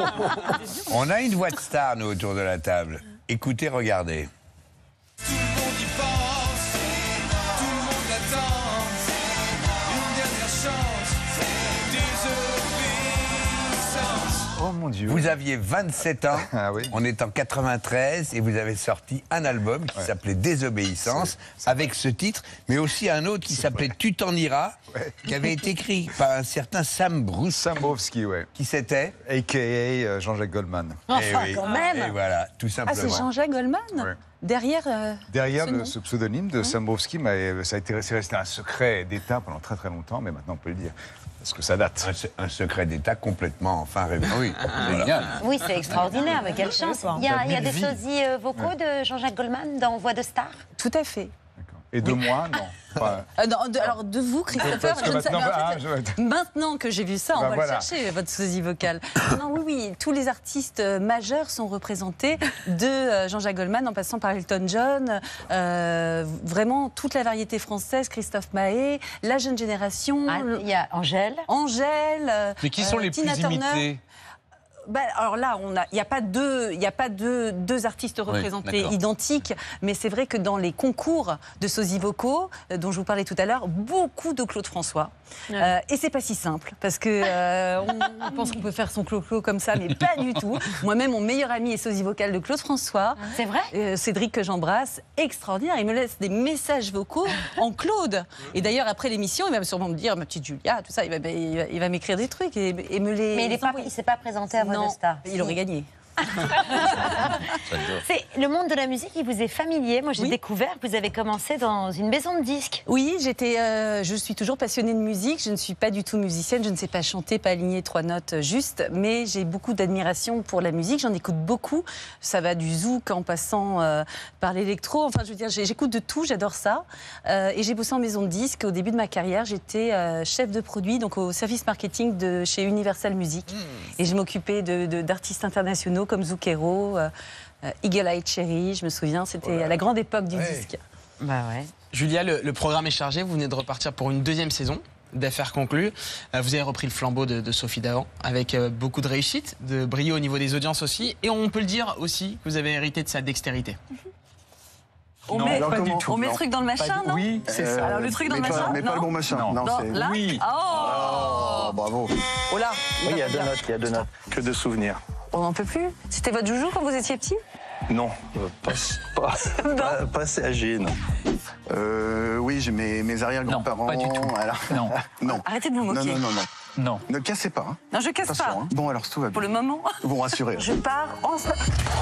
Speaker 12: On a une voix de star, nous, autour de la table. Écoutez, regardez.
Speaker 23: Tout le monde y pense, tout le monde l'attend. Une dernière chance, désobéissance.
Speaker 8: Oh mon Dieu.
Speaker 12: Vous aviez vingt-sept ans,
Speaker 8: Ah oui.
Speaker 12: on est en quatre-vingt-treize, et vous avez sorti un album qui
Speaker 8: Ouais.
Speaker 12: s'appelait Désobéissance, avec ce titre, mais aussi un autre qui s'appelait Tu t'en iras,
Speaker 8: Ouais.
Speaker 12: qui avait été écrit par un certain Sam Bruce.
Speaker 8: Sambowski, ouais.
Speaker 12: Qui c'était?
Speaker 8: A K A euh, Jean-Jacques Goldman.
Speaker 1: Enfin,
Speaker 12: Eh oui.
Speaker 1: quand même.
Speaker 12: Et voilà, tout
Speaker 11: Ah,
Speaker 12: simplement.
Speaker 11: c'est Jean-Jacques Goldman
Speaker 8: Ouais.
Speaker 11: Derrière. euh,
Speaker 8: Derrière
Speaker 11: ce
Speaker 8: le-
Speaker 11: nom.
Speaker 8: ce pseudonyme de Sambowski, mais ça a été, c'est resté un secret d'État pendant très très longtemps, mais maintenant on peut le dire. Parce que ça date.
Speaker 12: Un se- Un secret d'État complètement enfin révélé.
Speaker 3: Oui,
Speaker 12: Voilà.
Speaker 3: génial.
Speaker 1: Oui, c'est extraordinaire, mais quelle chance. Il y a, il y a des
Speaker 8: mille vies.
Speaker 1: sosies euh, vocaux de Jean-Jacques Goldman dans Voix de Star?
Speaker 11: Tout à fait.
Speaker 8: Et de moi, non. Enfin,
Speaker 11: Euh, non, de- alors de vous, Christopher,
Speaker 8: Parce que
Speaker 11: je ne sais-
Speaker 8: maintenant,
Speaker 11: mais en
Speaker 8: ah,
Speaker 11: fait,
Speaker 8: je-
Speaker 11: maintenant que j'ai vu ça, on
Speaker 8: Bah,
Speaker 11: va
Speaker 8: voilà.
Speaker 11: le chercher, votre sosie vocale. Non, oui, oui, tous les artistes euh, majeurs sont représentés, de euh, Jean-Jacques Goldman en passant par Elton John, euh, vraiment toute la variété française, Christophe Maé, la jeune génération.
Speaker 1: Ah, il y a Angèle.
Speaker 11: Angèle. euh,
Speaker 3: Mais qui sont
Speaker 11: euh,
Speaker 3: les
Speaker 11: Tina
Speaker 3: plus
Speaker 11: Turner.
Speaker 3: imités?
Speaker 11: Ben, alors là, on a- il n'y a pas, deux, il y a pas deux, deux artistes représentés
Speaker 3: d'accord.
Speaker 11: identiques, mais c'est vrai que dans les concours de sosie vocaux, euh, dont je vous parlais tout à l'heure, beaucoup de Claude François. Euh, et c'est pas si simple, parce que euh, on, on pense qu'on peut faire son clo-clo comme ça, mais pas du tout. Moi-même, mon meilleur ami est sosie vocale de Claude François.
Speaker 1: C'est vrai
Speaker 11: Euh, Cédric, que j'embrasse, extraordinaire. Il me laisse des messages vocaux en Claude. Et d'ailleurs, après l'émission, il va sûrement me dire, ma petite Julia, tout ça, il va, il va, il va m'écrire des trucs et, et me les...
Speaker 1: Mais il ne s'est pas présenté à
Speaker 11: Non,
Speaker 1: Vodestar.
Speaker 11: il aurait gagné.
Speaker 1: C'est le monde de la musique qui vous est familier. Moi, j'ai
Speaker 11: Oui.
Speaker 1: découvert que vous avez commencé dans une maison de disques.
Speaker 11: Oui, j'étais, euh, je suis toujours passionnée de musique. Je ne suis pas du tout musicienne. Je ne sais pas chanter, pas aligner trois notes justes. Mais j'ai beaucoup d'admiration pour la musique. J'en écoute beaucoup. Ça va du zouk en passant euh, par l'électro. Enfin, je veux dire, j'ai- j'écoute de tout. J'adore ça. Euh, et j'ai bossé en maison de disques. Au début de ma carrière, j'étais euh, chef de produit, donc au service marketing de chez Universal Music. Et je m'occupais de, de- d'artistes internationaux comme Zucchero, euh, euh, Eagle Eye Cherry. Je me souviens, c'était à la grande époque du disque.
Speaker 1: Bah ouais.
Speaker 10: Julia, le, le programme est chargé. Vous venez de repartir pour une deuxième saison d'affaires conclues. Euh, vous avez repris le flambeau de, de Sophie Davant avec euh, beaucoup de réussite, de brio au niveau des audiences aussi. Et on peut le dire aussi, vous avez hérité de sa dextérité.
Speaker 11: On
Speaker 15: Non,
Speaker 11: met,
Speaker 15: alors, comment
Speaker 11: on met le truc dans le machin, non
Speaker 15: Oui, c'est ça.
Speaker 11: Alors le truc dans
Speaker 15: mais
Speaker 11: le
Speaker 15: pas,
Speaker 11: machin,
Speaker 15: mais pas
Speaker 11: non
Speaker 15: le bon machin. Non,
Speaker 11: Non,
Speaker 15: c'est
Speaker 11: là
Speaker 15: oui.
Speaker 11: Oh,
Speaker 15: Oh, bravo.
Speaker 11: Oh là
Speaker 15: Oui, il y a deux notes, il y a deux notes. Que de souvenirs.
Speaker 11: On n'en peut plus. C'était votre joujou quand vous étiez petit?
Speaker 15: Non, euh, pas, pas, pas, pas assez âgé, non. Euh, oui, j'ai mes, mes arrière-grands-parents.
Speaker 16: pas du tout.
Speaker 15: Alors,
Speaker 16: Non.
Speaker 15: non.
Speaker 11: Arrêtez de vous moquer.
Speaker 15: Non, non, non, non.
Speaker 16: Non.
Speaker 15: Ne cassez pas. Hein.
Speaker 11: Non, je casse
Speaker 15: Attention,
Speaker 11: pas.
Speaker 15: hein. Bon, alors tout va bien.
Speaker 11: Pour le moment.
Speaker 15: Vous rassurez.
Speaker 11: Je pars en salle.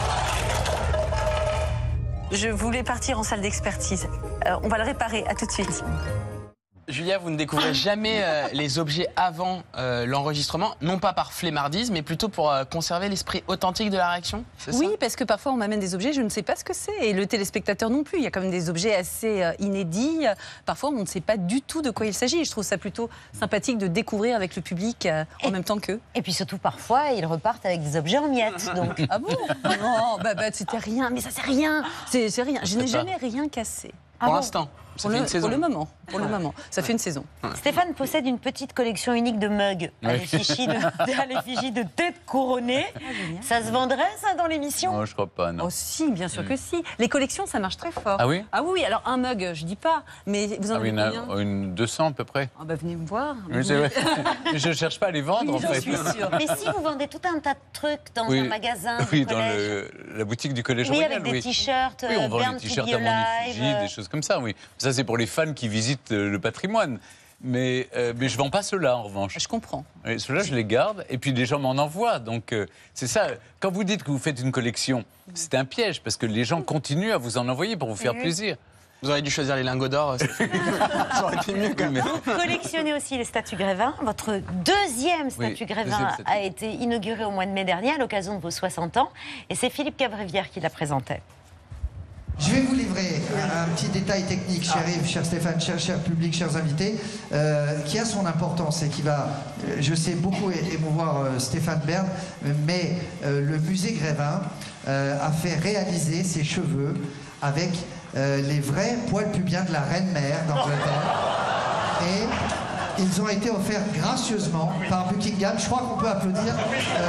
Speaker 11: Je voulais partir en salle d'expertise. Euh, on va le réparer. À tout de suite.
Speaker 10: Julia, vous ne découvrez jamais euh, les objets avant euh, l'enregistrement, non pas par flemmardise, mais plutôt pour euh, conserver l'esprit authentique de la réaction, c'est
Speaker 11: Oui,
Speaker 10: ça?
Speaker 11: parce que parfois on m'amène des objets, je ne sais pas ce que c'est, et le téléspectateur non plus. Il y a quand même des objets assez euh, inédits. Parfois, on ne sait pas du tout de quoi il s'agit. Je trouve ça plutôt sympathique de découvrir avec le public euh, en même temps qu'eux.
Speaker 1: Et puis surtout, parfois, ils repartent avec des objets en miettes. Donc.
Speaker 11: Ah bon? Non, bah, bah c'était rien. Mais ça, c'est rien. C'est c'est rien. Je n'ai jamais rien cassé.
Speaker 1: Ah
Speaker 10: Pour
Speaker 1: bon
Speaker 10: l'instant, ça
Speaker 11: Pour
Speaker 10: fait
Speaker 11: le,
Speaker 10: une saison.
Speaker 11: pour le moment. Pour le moment. Ça fait une saison.
Speaker 1: Stéphane possède une petite collection unique de mugs à
Speaker 3: Oui.
Speaker 1: l'effigie de, à l'effigie de tête couronnée. Ça se vendrait, ça, dans l'émission?
Speaker 3: Non, je crois pas, non.
Speaker 11: Oh si, bien sûr que si. Les collections, ça marche très fort.
Speaker 3: Ah oui?
Speaker 11: Ah oui, oui. Alors un mug, je dis pas, mais vous en
Speaker 3: Ah oui,
Speaker 11: avez
Speaker 3: il y en
Speaker 11: combien?
Speaker 3: a une deux cents à peu près.
Speaker 11: Ah bah venez me voir.
Speaker 3: Oui, c'est vrai. Mais je ne cherche pas à les vendre,
Speaker 11: Oui,
Speaker 3: en
Speaker 11: j'en
Speaker 3: fait.
Speaker 11: suis sûre.
Speaker 1: Mais si vous vendez tout un tas de trucs dans
Speaker 3: Oui.
Speaker 1: un magasin du
Speaker 3: Oui, dans
Speaker 1: collège.
Speaker 3: le- la boutique du collège
Speaker 1: Oui,
Speaker 3: Royal.
Speaker 1: avec des
Speaker 3: oui.
Speaker 1: t-shirts,
Speaker 3: Oui, on
Speaker 1: euh,
Speaker 3: vend
Speaker 1: Burn
Speaker 3: des
Speaker 1: to
Speaker 3: t-shirts
Speaker 1: be
Speaker 3: à mon
Speaker 1: alive,
Speaker 3: effigie,
Speaker 1: euh.
Speaker 3: des choses comme ça, oui. Ça, c'est pour les fans qui visitent euh, le patrimoine. Mais, euh, mais je ne vends pas ceux-là, en revanche.
Speaker 11: Je comprends.
Speaker 3: Oui, ceux-là, je les garde, et puis les gens m'en envoient. Donc, euh, c'est ça. Quand vous dites que vous faites une collection, c'est un piège, parce que les gens continuent à vous en envoyer pour vous faire plaisir.
Speaker 10: Vous auriez dû choisir les lingots d'or. Ça aurait été mieux quand même.
Speaker 1: Vous collectionnez aussi les statues Grévin. Votre deuxième statue
Speaker 10: Oui,
Speaker 1: Grévin
Speaker 10: deuxième statue.
Speaker 1: a été inaugurée au mois de mai dernier à l'occasion de vos soixante ans. Et c'est Philippe Cavrivière qui la présentait.
Speaker 17: Je vais vous livrer un, un petit détail technique, cher Yves, cher Stéphane, cher, cher public, chers invités, euh, qui a son importance et qui va, euh, je sais, beaucoup é- émouvoir euh, Stéphane Bern, mais euh, le musée Grévin euh, a fait réaliser ses cheveux avec euh, les vrais poils pubiens de la reine-mère d'Angleterre. Et ils ont été offerts gracieusement par Buckingham. Je crois qu'on peut applaudir. Euh,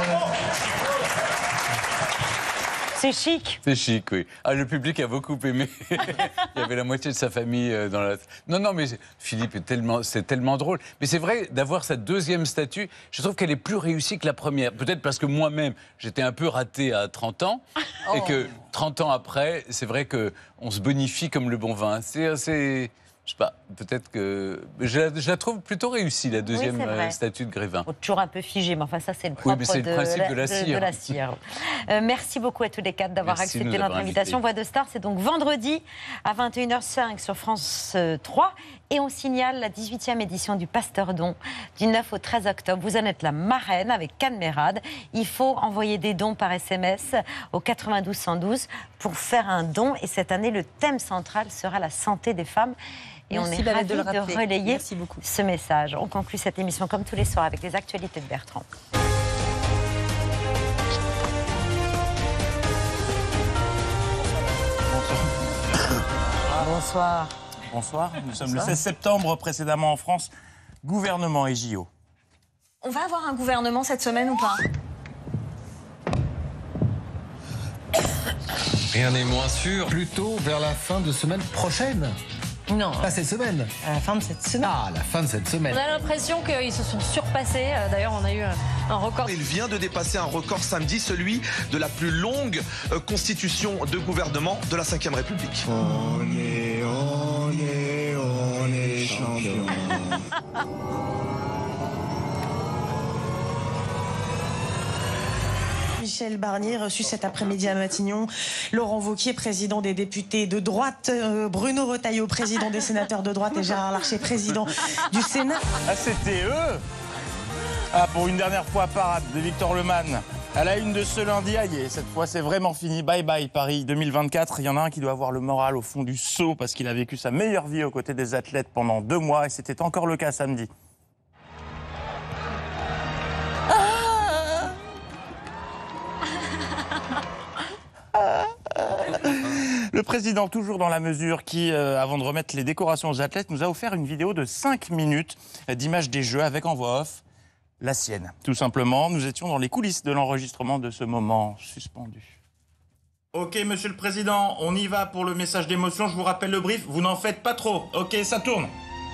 Speaker 1: C'est chic.
Speaker 3: C'est chic, oui. Ah, le public a beaucoup aimé. Il y avait la moitié de sa famille euh, dans la... Non, non, mais Philippe est tellement, c'est tellement drôle. Mais c'est vrai, d'avoir sa deuxième statue, je trouve qu'elle est plus réussie que la première. Peut-être parce que moi-même, j'étais un peu raté à trente ans. Et que trente ans après, c'est vrai qu'on se bonifie comme le bon vin. C'est... c'est- Je sais pas, peut-être que... Je la, je la trouve plutôt réussie, la deuxième
Speaker 1: Oui,
Speaker 3: euh, statue de Grévin.
Speaker 1: Bon, toujours un peu figé, mais enfin ça c'est le propre
Speaker 3: Oui, mais c'est le
Speaker 1: de,
Speaker 3: principe
Speaker 1: la,
Speaker 3: de la cire.
Speaker 1: de la cire. Euh, merci beaucoup à tous les quatre d'avoir
Speaker 3: Merci de
Speaker 1: accepté
Speaker 3: nous avoir
Speaker 1: notre invitation.
Speaker 3: invités.
Speaker 1: Voix de Star, c'est donc vendredi à vingt et une heures cinq sur France trois. Et on signale la dix-huitième édition du Pasteur Don du neuf au treize octobre. Vous en êtes la marraine avec Cannes Mérade. Il faut envoyer des dons par S M S au quatre-vingt-douze cent douze pour faire un don. Et cette année, le thème central sera la santé des femmes. Et
Speaker 11: Merci,
Speaker 1: on est
Speaker 11: Babette,
Speaker 1: ravis
Speaker 11: de
Speaker 1: de,
Speaker 11: le rappeler.
Speaker 1: relayer
Speaker 11: Merci beaucoup.
Speaker 1: ce message. On conclut cette émission comme tous les soirs avec les actualités de Bertrand. Bonsoir.
Speaker 16: Bonsoir, nous sommes
Speaker 1: Bonsoir.
Speaker 16: le seize septembre, précédemment en France, gouvernement et J O.
Speaker 18: On va avoir un gouvernement cette semaine ou pas?
Speaker 19: Rien n'est moins sûr. Plutôt vers la fin de semaine prochaine.
Speaker 18: Non.
Speaker 19: Pas cette semaine.
Speaker 18: À la fin de cette semaine.
Speaker 19: Ah, la fin de cette semaine.
Speaker 18: On a l'impression qu'ils se sont surpassés. Euh, D'ailleurs, on a eu un, un record.
Speaker 20: Il vient de dépasser un record samedi, celui de la plus longue euh, constitution de gouvernement de la cinquième République.
Speaker 25: On est, on est, on est champion.
Speaker 26: Michel Barnier reçu cet après-midi à Matignon. Laurent Wauquiez, président des députés de droite. Euh, Bruno Retailleau, président des sénateurs de droite. Et Gérard Larcher, président du Sénat.
Speaker 16: Ah, c'était eux. Ah, pour une dernière fois, parade de Victor Lemann. À la une de ce lundi, aïe, cette fois c'est vraiment fini. Bye bye Paris deux mille vingt-quatre. Il y en a un qui doit avoir le moral au fond du seau parce qu'il a vécu sa meilleure vie aux côtés des athlètes pendant deux mois et c'était encore le cas samedi. Le président, toujours dans la mesure, qui, euh, avant de remettre les décorations aux athlètes, nous a offert une vidéo de cinq minutes d'images des Jeux avec en voix off la sienne. Tout simplement, nous étions dans les coulisses de l'enregistrement de ce moment suspendu. Ok, monsieur le président, on y va pour le message d'émotion. Je vous rappelle le brief, vous n'en faites pas trop. Ok, ça tourne.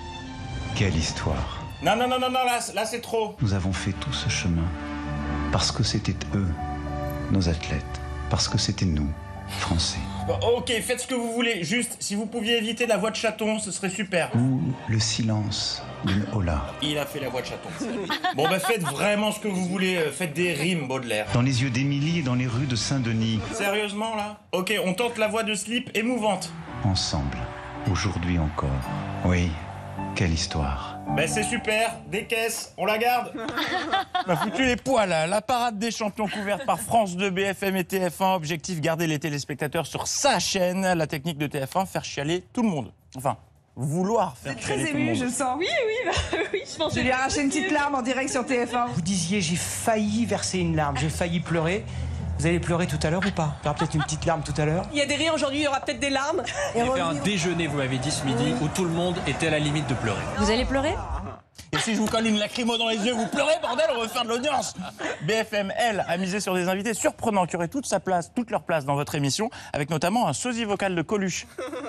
Speaker 27: Quelle histoire.
Speaker 16: Non, non, non, non, non, là, là c'est trop.
Speaker 27: Nous avons fait tout ce chemin parce que c'était eux, nos athlètes, parce que c'était nous, Français.
Speaker 16: Bon, ok, faites ce que vous voulez. Juste, si vous pouviez éviter la voix de chaton, ce serait super.
Speaker 27: Ou le silence d'une hola.
Speaker 16: Il a fait la voix de chaton. Bon, bah faites vraiment ce que vous voulez. Faites des rimes, Baudelaire.
Speaker 27: Dans les yeux d'Émilie et dans les rues de Saint-Denis.
Speaker 16: Sérieusement, là? Ok, on tente la voix de slip émouvante.
Speaker 27: Ensemble, aujourd'hui encore. Oui, quelle histoire.
Speaker 16: Ben c'est super, des caisses, on la garde. On a foutu les poils, là. La parade des champions couverte par France deux, B F M et T F un. Objectif, garder les téléspectateurs sur sa chaîne. La technique de T F un, faire chialer tout le monde. Enfin, vouloir faire chialer tout le monde.
Speaker 26: je sens. Oui, oui, bah, oui, je pense. Je lui ai arraché une petite larme en direct sur T F un.
Speaker 9: Vous disiez, j'ai failli verser une larme, j'ai failli pleurer. Vous allez pleurer tout à l'heure ou pas? Il y aura peut-être une petite larme tout à l'heure.
Speaker 26: Il y a des rires aujourd'hui, il y aura peut-être des larmes.
Speaker 28: J'ai fait un déjeuner, vous m'avez dit ce midi, où tout le monde était à la limite de pleurer.
Speaker 18: Vous allez pleurer?
Speaker 16: Et si je vous colle une lacrymo dans les yeux, vous pleurez, bordel, on veut faire de l'audience. B F M, elle, a misé sur des invités surprenants qui auraient toute sa place, toute leur place dans votre émission, avec notamment un sosie vocal de Coluche.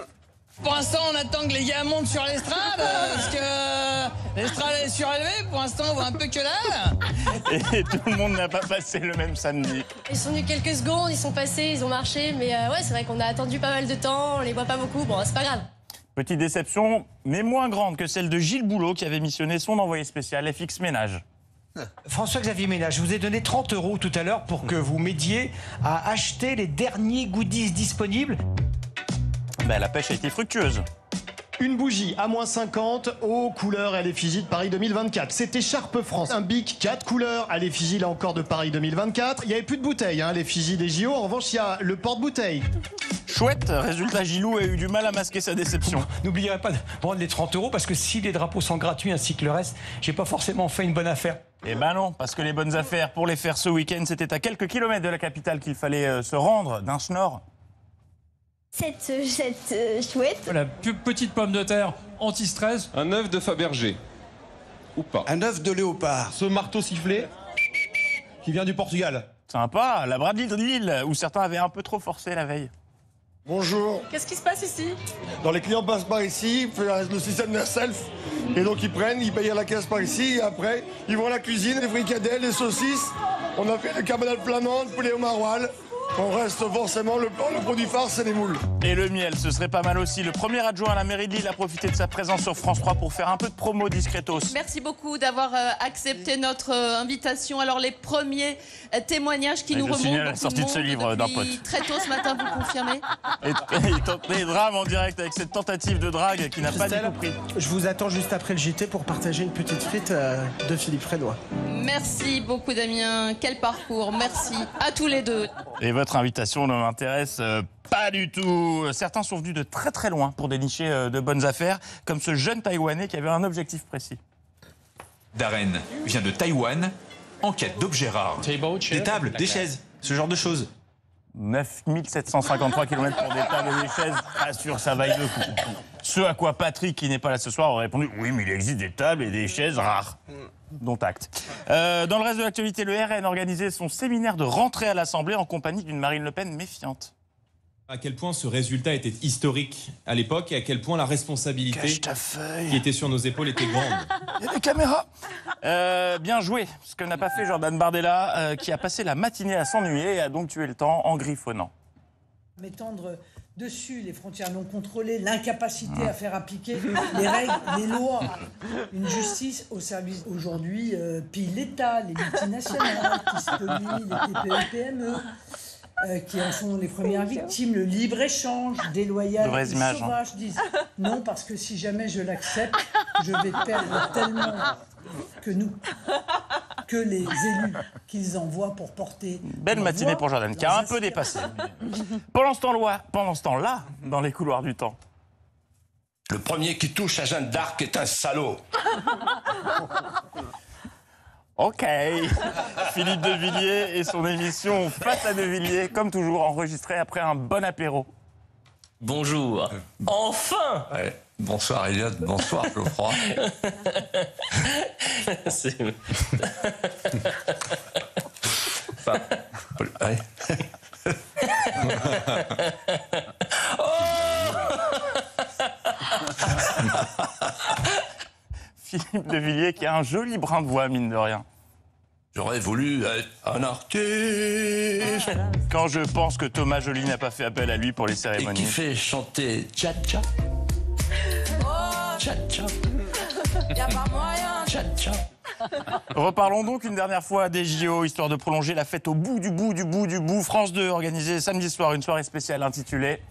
Speaker 29: Pour l'instant, on attend que les gars montent sur l'estrade, parce que l'estrade est surélevée. Pour l'instant, on voit un peu que là.
Speaker 16: Et tout le monde n'a pas passé le même samedi.
Speaker 4: Ils sont venus quelques secondes, ils sont passés, ils ont marché, mais euh, ouais, c'est vrai qu'on a attendu pas mal de temps, on les voit pas beaucoup, bon, c'est pas grave.
Speaker 16: Petite déception, mais moins grande que celle de Gilles Boulot, qui avait missionné son envoyé spécial F X Ménage.
Speaker 9: François-Xavier Ménage, je vous ai donné trente euros tout à l'heure pour que vous m'aidiez à acheter les derniers goodies disponibles.
Speaker 16: Ben, la pêche a été fructueuse.
Speaker 30: Une bougie à moins cinquante aux couleurs à l'effigie de Paris deux mille vingt-quatre. C'était Sharp France. Un bic quatre couleurs à l'effigie là encore de Paris deux mille vingt-quatre. Il n'y avait plus de bouteilles hein, à l'effigie des J O. En revanche, il y a le porte-bouteille.
Speaker 16: Chouette, résultat, Gilou a eu du mal à masquer sa déception.
Speaker 9: N'oubliez pas de prendre les trente euros parce que si les drapeaux sont gratuits ainsi que le reste, j'ai pas forcément fait une bonne affaire.
Speaker 16: Eh ben non, parce que les bonnes affaires pour les faire ce week-end, c'était à quelques kilomètres de la capitale qu'il fallait euh, se rendre, d'un schnorr.
Speaker 31: Cette, cette euh, chouette.
Speaker 32: La petite pomme de terre anti-stress.
Speaker 33: Un œuf de Fabergé. Ou pas.
Speaker 34: Un œuf de léopard.
Speaker 33: Ce marteau sifflé qui vient du Portugal.
Speaker 16: Sympa, la Bradley de Lille, où certains avaient un peu trop forcé la veille.
Speaker 34: Bonjour.
Speaker 26: Qu'est-ce qui se passe ici?
Speaker 34: Dans les clients passent par ici, ils font le système de self. Et donc ils prennent, ils payent à la caisse par ici, et après, ils vont à la cuisine, les fricadelles, les saucisses. On a fait le carbonade flamand, le poulet au maroilles. On reste forcément, le, le produit phare, c'est les moules.
Speaker 16: Et le miel, ce serait pas mal aussi. Le premier adjoint à la mairie de Lille a profité de sa présence sur France trois pour faire un peu de promo discretos.
Speaker 2: Merci beaucoup d'avoir euh, accepté notre euh, invitation. Alors les premiers euh, témoignages qui
Speaker 16: Et
Speaker 2: nous
Speaker 16: je
Speaker 2: remontent.
Speaker 16: signale la sortie de ce livre d'un pote.
Speaker 2: Très tôt ce matin, vous confirmez?
Speaker 16: Et, et tenter des drames en direct avec cette tentative de drague qui n'a pas du tout pris.
Speaker 5: Je vous attends juste après le J T pour partager une petite frite euh, de Philippe Frédois.
Speaker 2: Merci beaucoup Damien. Quel parcours. Merci à tous les deux.
Speaker 16: Et votre invitation ne m'intéresse euh, pas du tout. Certains sont venus de très très loin pour dénicher euh, de bonnes affaires, comme ce jeune Taïwanais qui avait un objectif précis.
Speaker 6: Darren vient de Taïwan en quête d'objets rares. Des tables, des chaises, ce genre de choses.
Speaker 16: neuf mille sept cent cinquante-trois kilomètres pour des tables et des chaises, pas sûr ça vaille le coup. Ce à quoi Patrick, qui n'est pas là ce soir, aurait répondu « Oui, mais il existe des tables et des chaises rares. » Dont acte. Euh, dans le reste de l'actualité, le R N organisait son séminaire de rentrée à l'Assemblée en compagnie d'une Marine Le Pen méfiante.
Speaker 28: À quel point ce résultat était historique à l'époque et à quel point la responsabilité qui était sur nos épaules était grande.
Speaker 16: Il y a des caméras. Euh, bien joué, ce que n'a pas fait Jordan Bardella, euh, qui a passé la matinée à s'ennuyer et a donc tué le temps en griffonnant.
Speaker 7: M'étendre dessus les frontières non contrôlées, l'incapacité à faire appliquer les règles, les lois, une justice au service aujourd'hui euh, pille l'État, les multinationales qui spolient les T P E P M E. Euh, qui en sont les premières victimes, le libre-échange déloyal et sauvage, hein. Disent non, parce que si jamais je l'accepte, je vais perdre tellement que nous, que les élus qu'ils envoient pour porter...
Speaker 16: Belle matinée pour Jordan, qui a un peu dépassé. Pendant ce temps-là, pendant ce temps-là, dans les couloirs du temps.
Speaker 8: Le premier qui touche à Jeanne d'Arc est un salaud.
Speaker 16: Ok. Philippe de Villiers et son émission Face à de Villiers, comme toujours, enregistrée après un bon apéro.
Speaker 8: Bonjour. Enfin ouais. Bonsoir Elliot, bonsoir Geoffroy. C'est... Enfin, ouais.
Speaker 16: Philippe de Villiers qui a un joli brin de voix, mine de rien.
Speaker 8: J'aurais voulu être un artiste.
Speaker 16: Quand je pense que Thomas Joly n'a pas fait appel à lui pour les cérémonies.
Speaker 8: Et qui fait chanter Tcha-tcha. Tcha-tcha.
Speaker 2: Y'a pas moyen.
Speaker 8: Tcha-tcha.
Speaker 16: Reparlons donc une dernière fois des J O, histoire de prolonger la fête au bout du bout du bout du bout. France deux organisée samedi soir une soirée spéciale intitulée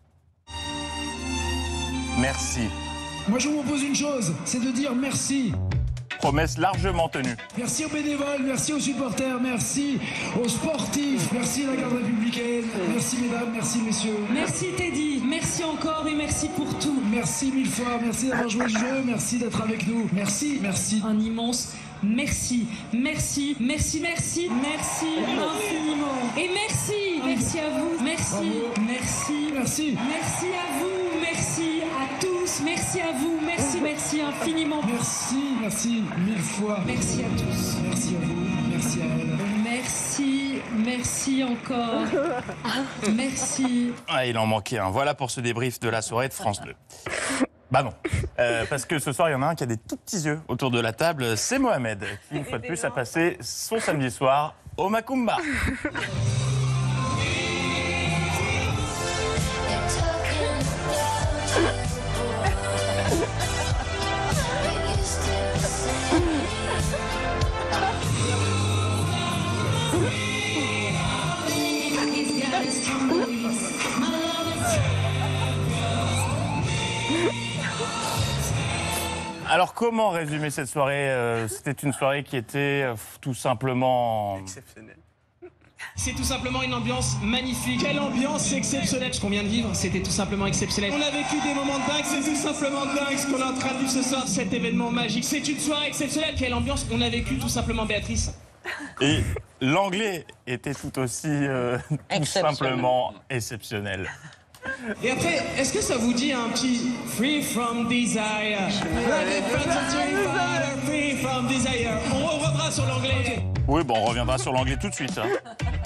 Speaker 16: Merci.
Speaker 10: Moi, je vous propose une chose, c'est de dire merci.
Speaker 16: Promesse largement tenue.
Speaker 10: Merci aux bénévoles, merci aux supporters, merci aux sportifs, merci à la garde républicaine, merci mesdames, merci messieurs.
Speaker 12: Merci Teddy, merci encore et merci pour tout.
Speaker 10: Merci mille fois, merci d'avoir joué le jeu, merci d'être avec nous. Merci, merci.
Speaker 12: Un immense merci, merci, merci, merci, merci infiniment. Et merci, merci à vous, merci,
Speaker 10: Bravo.
Speaker 12: merci,
Speaker 10: merci,
Speaker 12: merci à vous, merci à tous, merci à vous, merci, merci infiniment.
Speaker 10: Merci, merci mille fois.
Speaker 12: Merci à tous.
Speaker 10: Merci à vous, merci à elle.
Speaker 12: Merci, merci encore. Merci.
Speaker 16: Ah, il en manquait un. Voilà pour ce débrief de la soirée de France deux. Bah non, euh, parce que ce soir, il y en a un qui a des tout petits yeux autour de la table. C'est Mohamed, qui, une fois de plus, a passé son samedi soir au Macumba. Alors, comment résumer cette soirée? euh, C'était une soirée qui était euh, tout simplement...
Speaker 10: exceptionnelle.
Speaker 29: C'est tout simplement une ambiance magnifique. Quelle ambiance exceptionnelle. Ce qu'on vient de vivre, c'était tout simplement exceptionnel. On a vécu des moments de dingue, c'est tout simplement dingue ce qu'on est en train de vivre ce soir, cet événement magique. C'est une soirée exceptionnelle. Quelle ambiance on a vécu tout simplement, Béatrice.
Speaker 16: Et l'anglais était tout aussi euh, tout simplement exceptionnel.
Speaker 29: Et après, est-ce que ça vous dit un petit Free from Desire? Free from Desire. On reviendra sur l'anglais.
Speaker 16: Oui, bon, on reviendra sur l'anglais tout de suite. Hein.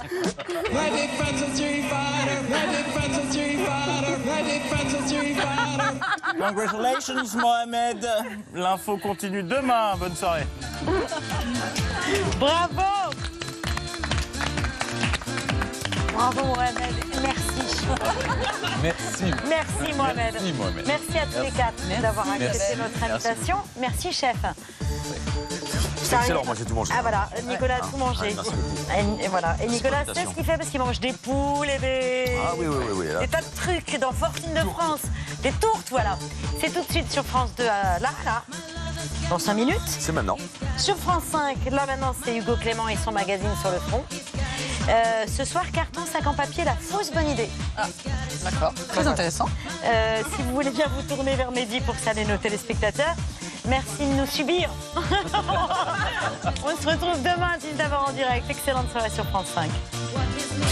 Speaker 16: Congratulations, Mohamed. L'info continue demain. Bonne soirée.
Speaker 1: Bravo! Bravo Mohamed, merci.
Speaker 3: Merci.
Speaker 1: Merci Mohamed.
Speaker 3: Merci, Mohamed.
Speaker 1: Merci à tous les quatre d'avoir accepté
Speaker 3: Merci.
Speaker 1: notre invitation. Merci chef.
Speaker 3: C'est excellent, moi j'ai tout mangé.
Speaker 1: Ah voilà, Nicolas a tout mangé.
Speaker 3: Ah, merci beaucoup.
Speaker 1: Et, et voilà. Et Nicolas, c'est ce qu'il fait parce qu'il mange des poules et des,
Speaker 3: Ah oui, oui, oui, oui, là.
Speaker 1: des tas de trucs dans Fortune de France. Des tourtes, voilà. C'est tout de suite sur France deux, euh, là, là, dans cinq minutes.
Speaker 3: C'est maintenant.
Speaker 1: Sur France cinq, là maintenant, c'est Hugo Clément et son magazine Sur le front. Euh, ce soir, carton sac en papier, la fausse bonne idée.
Speaker 11: Ah, d'accord. Très intéressant.
Speaker 1: Euh, si vous voulez bien vous tourner vers Mehdi pour saluer nos téléspectateurs, merci de nous subir. On se retrouve demain à dix-neuf heures en direct. Excellente soirée sur France cinq.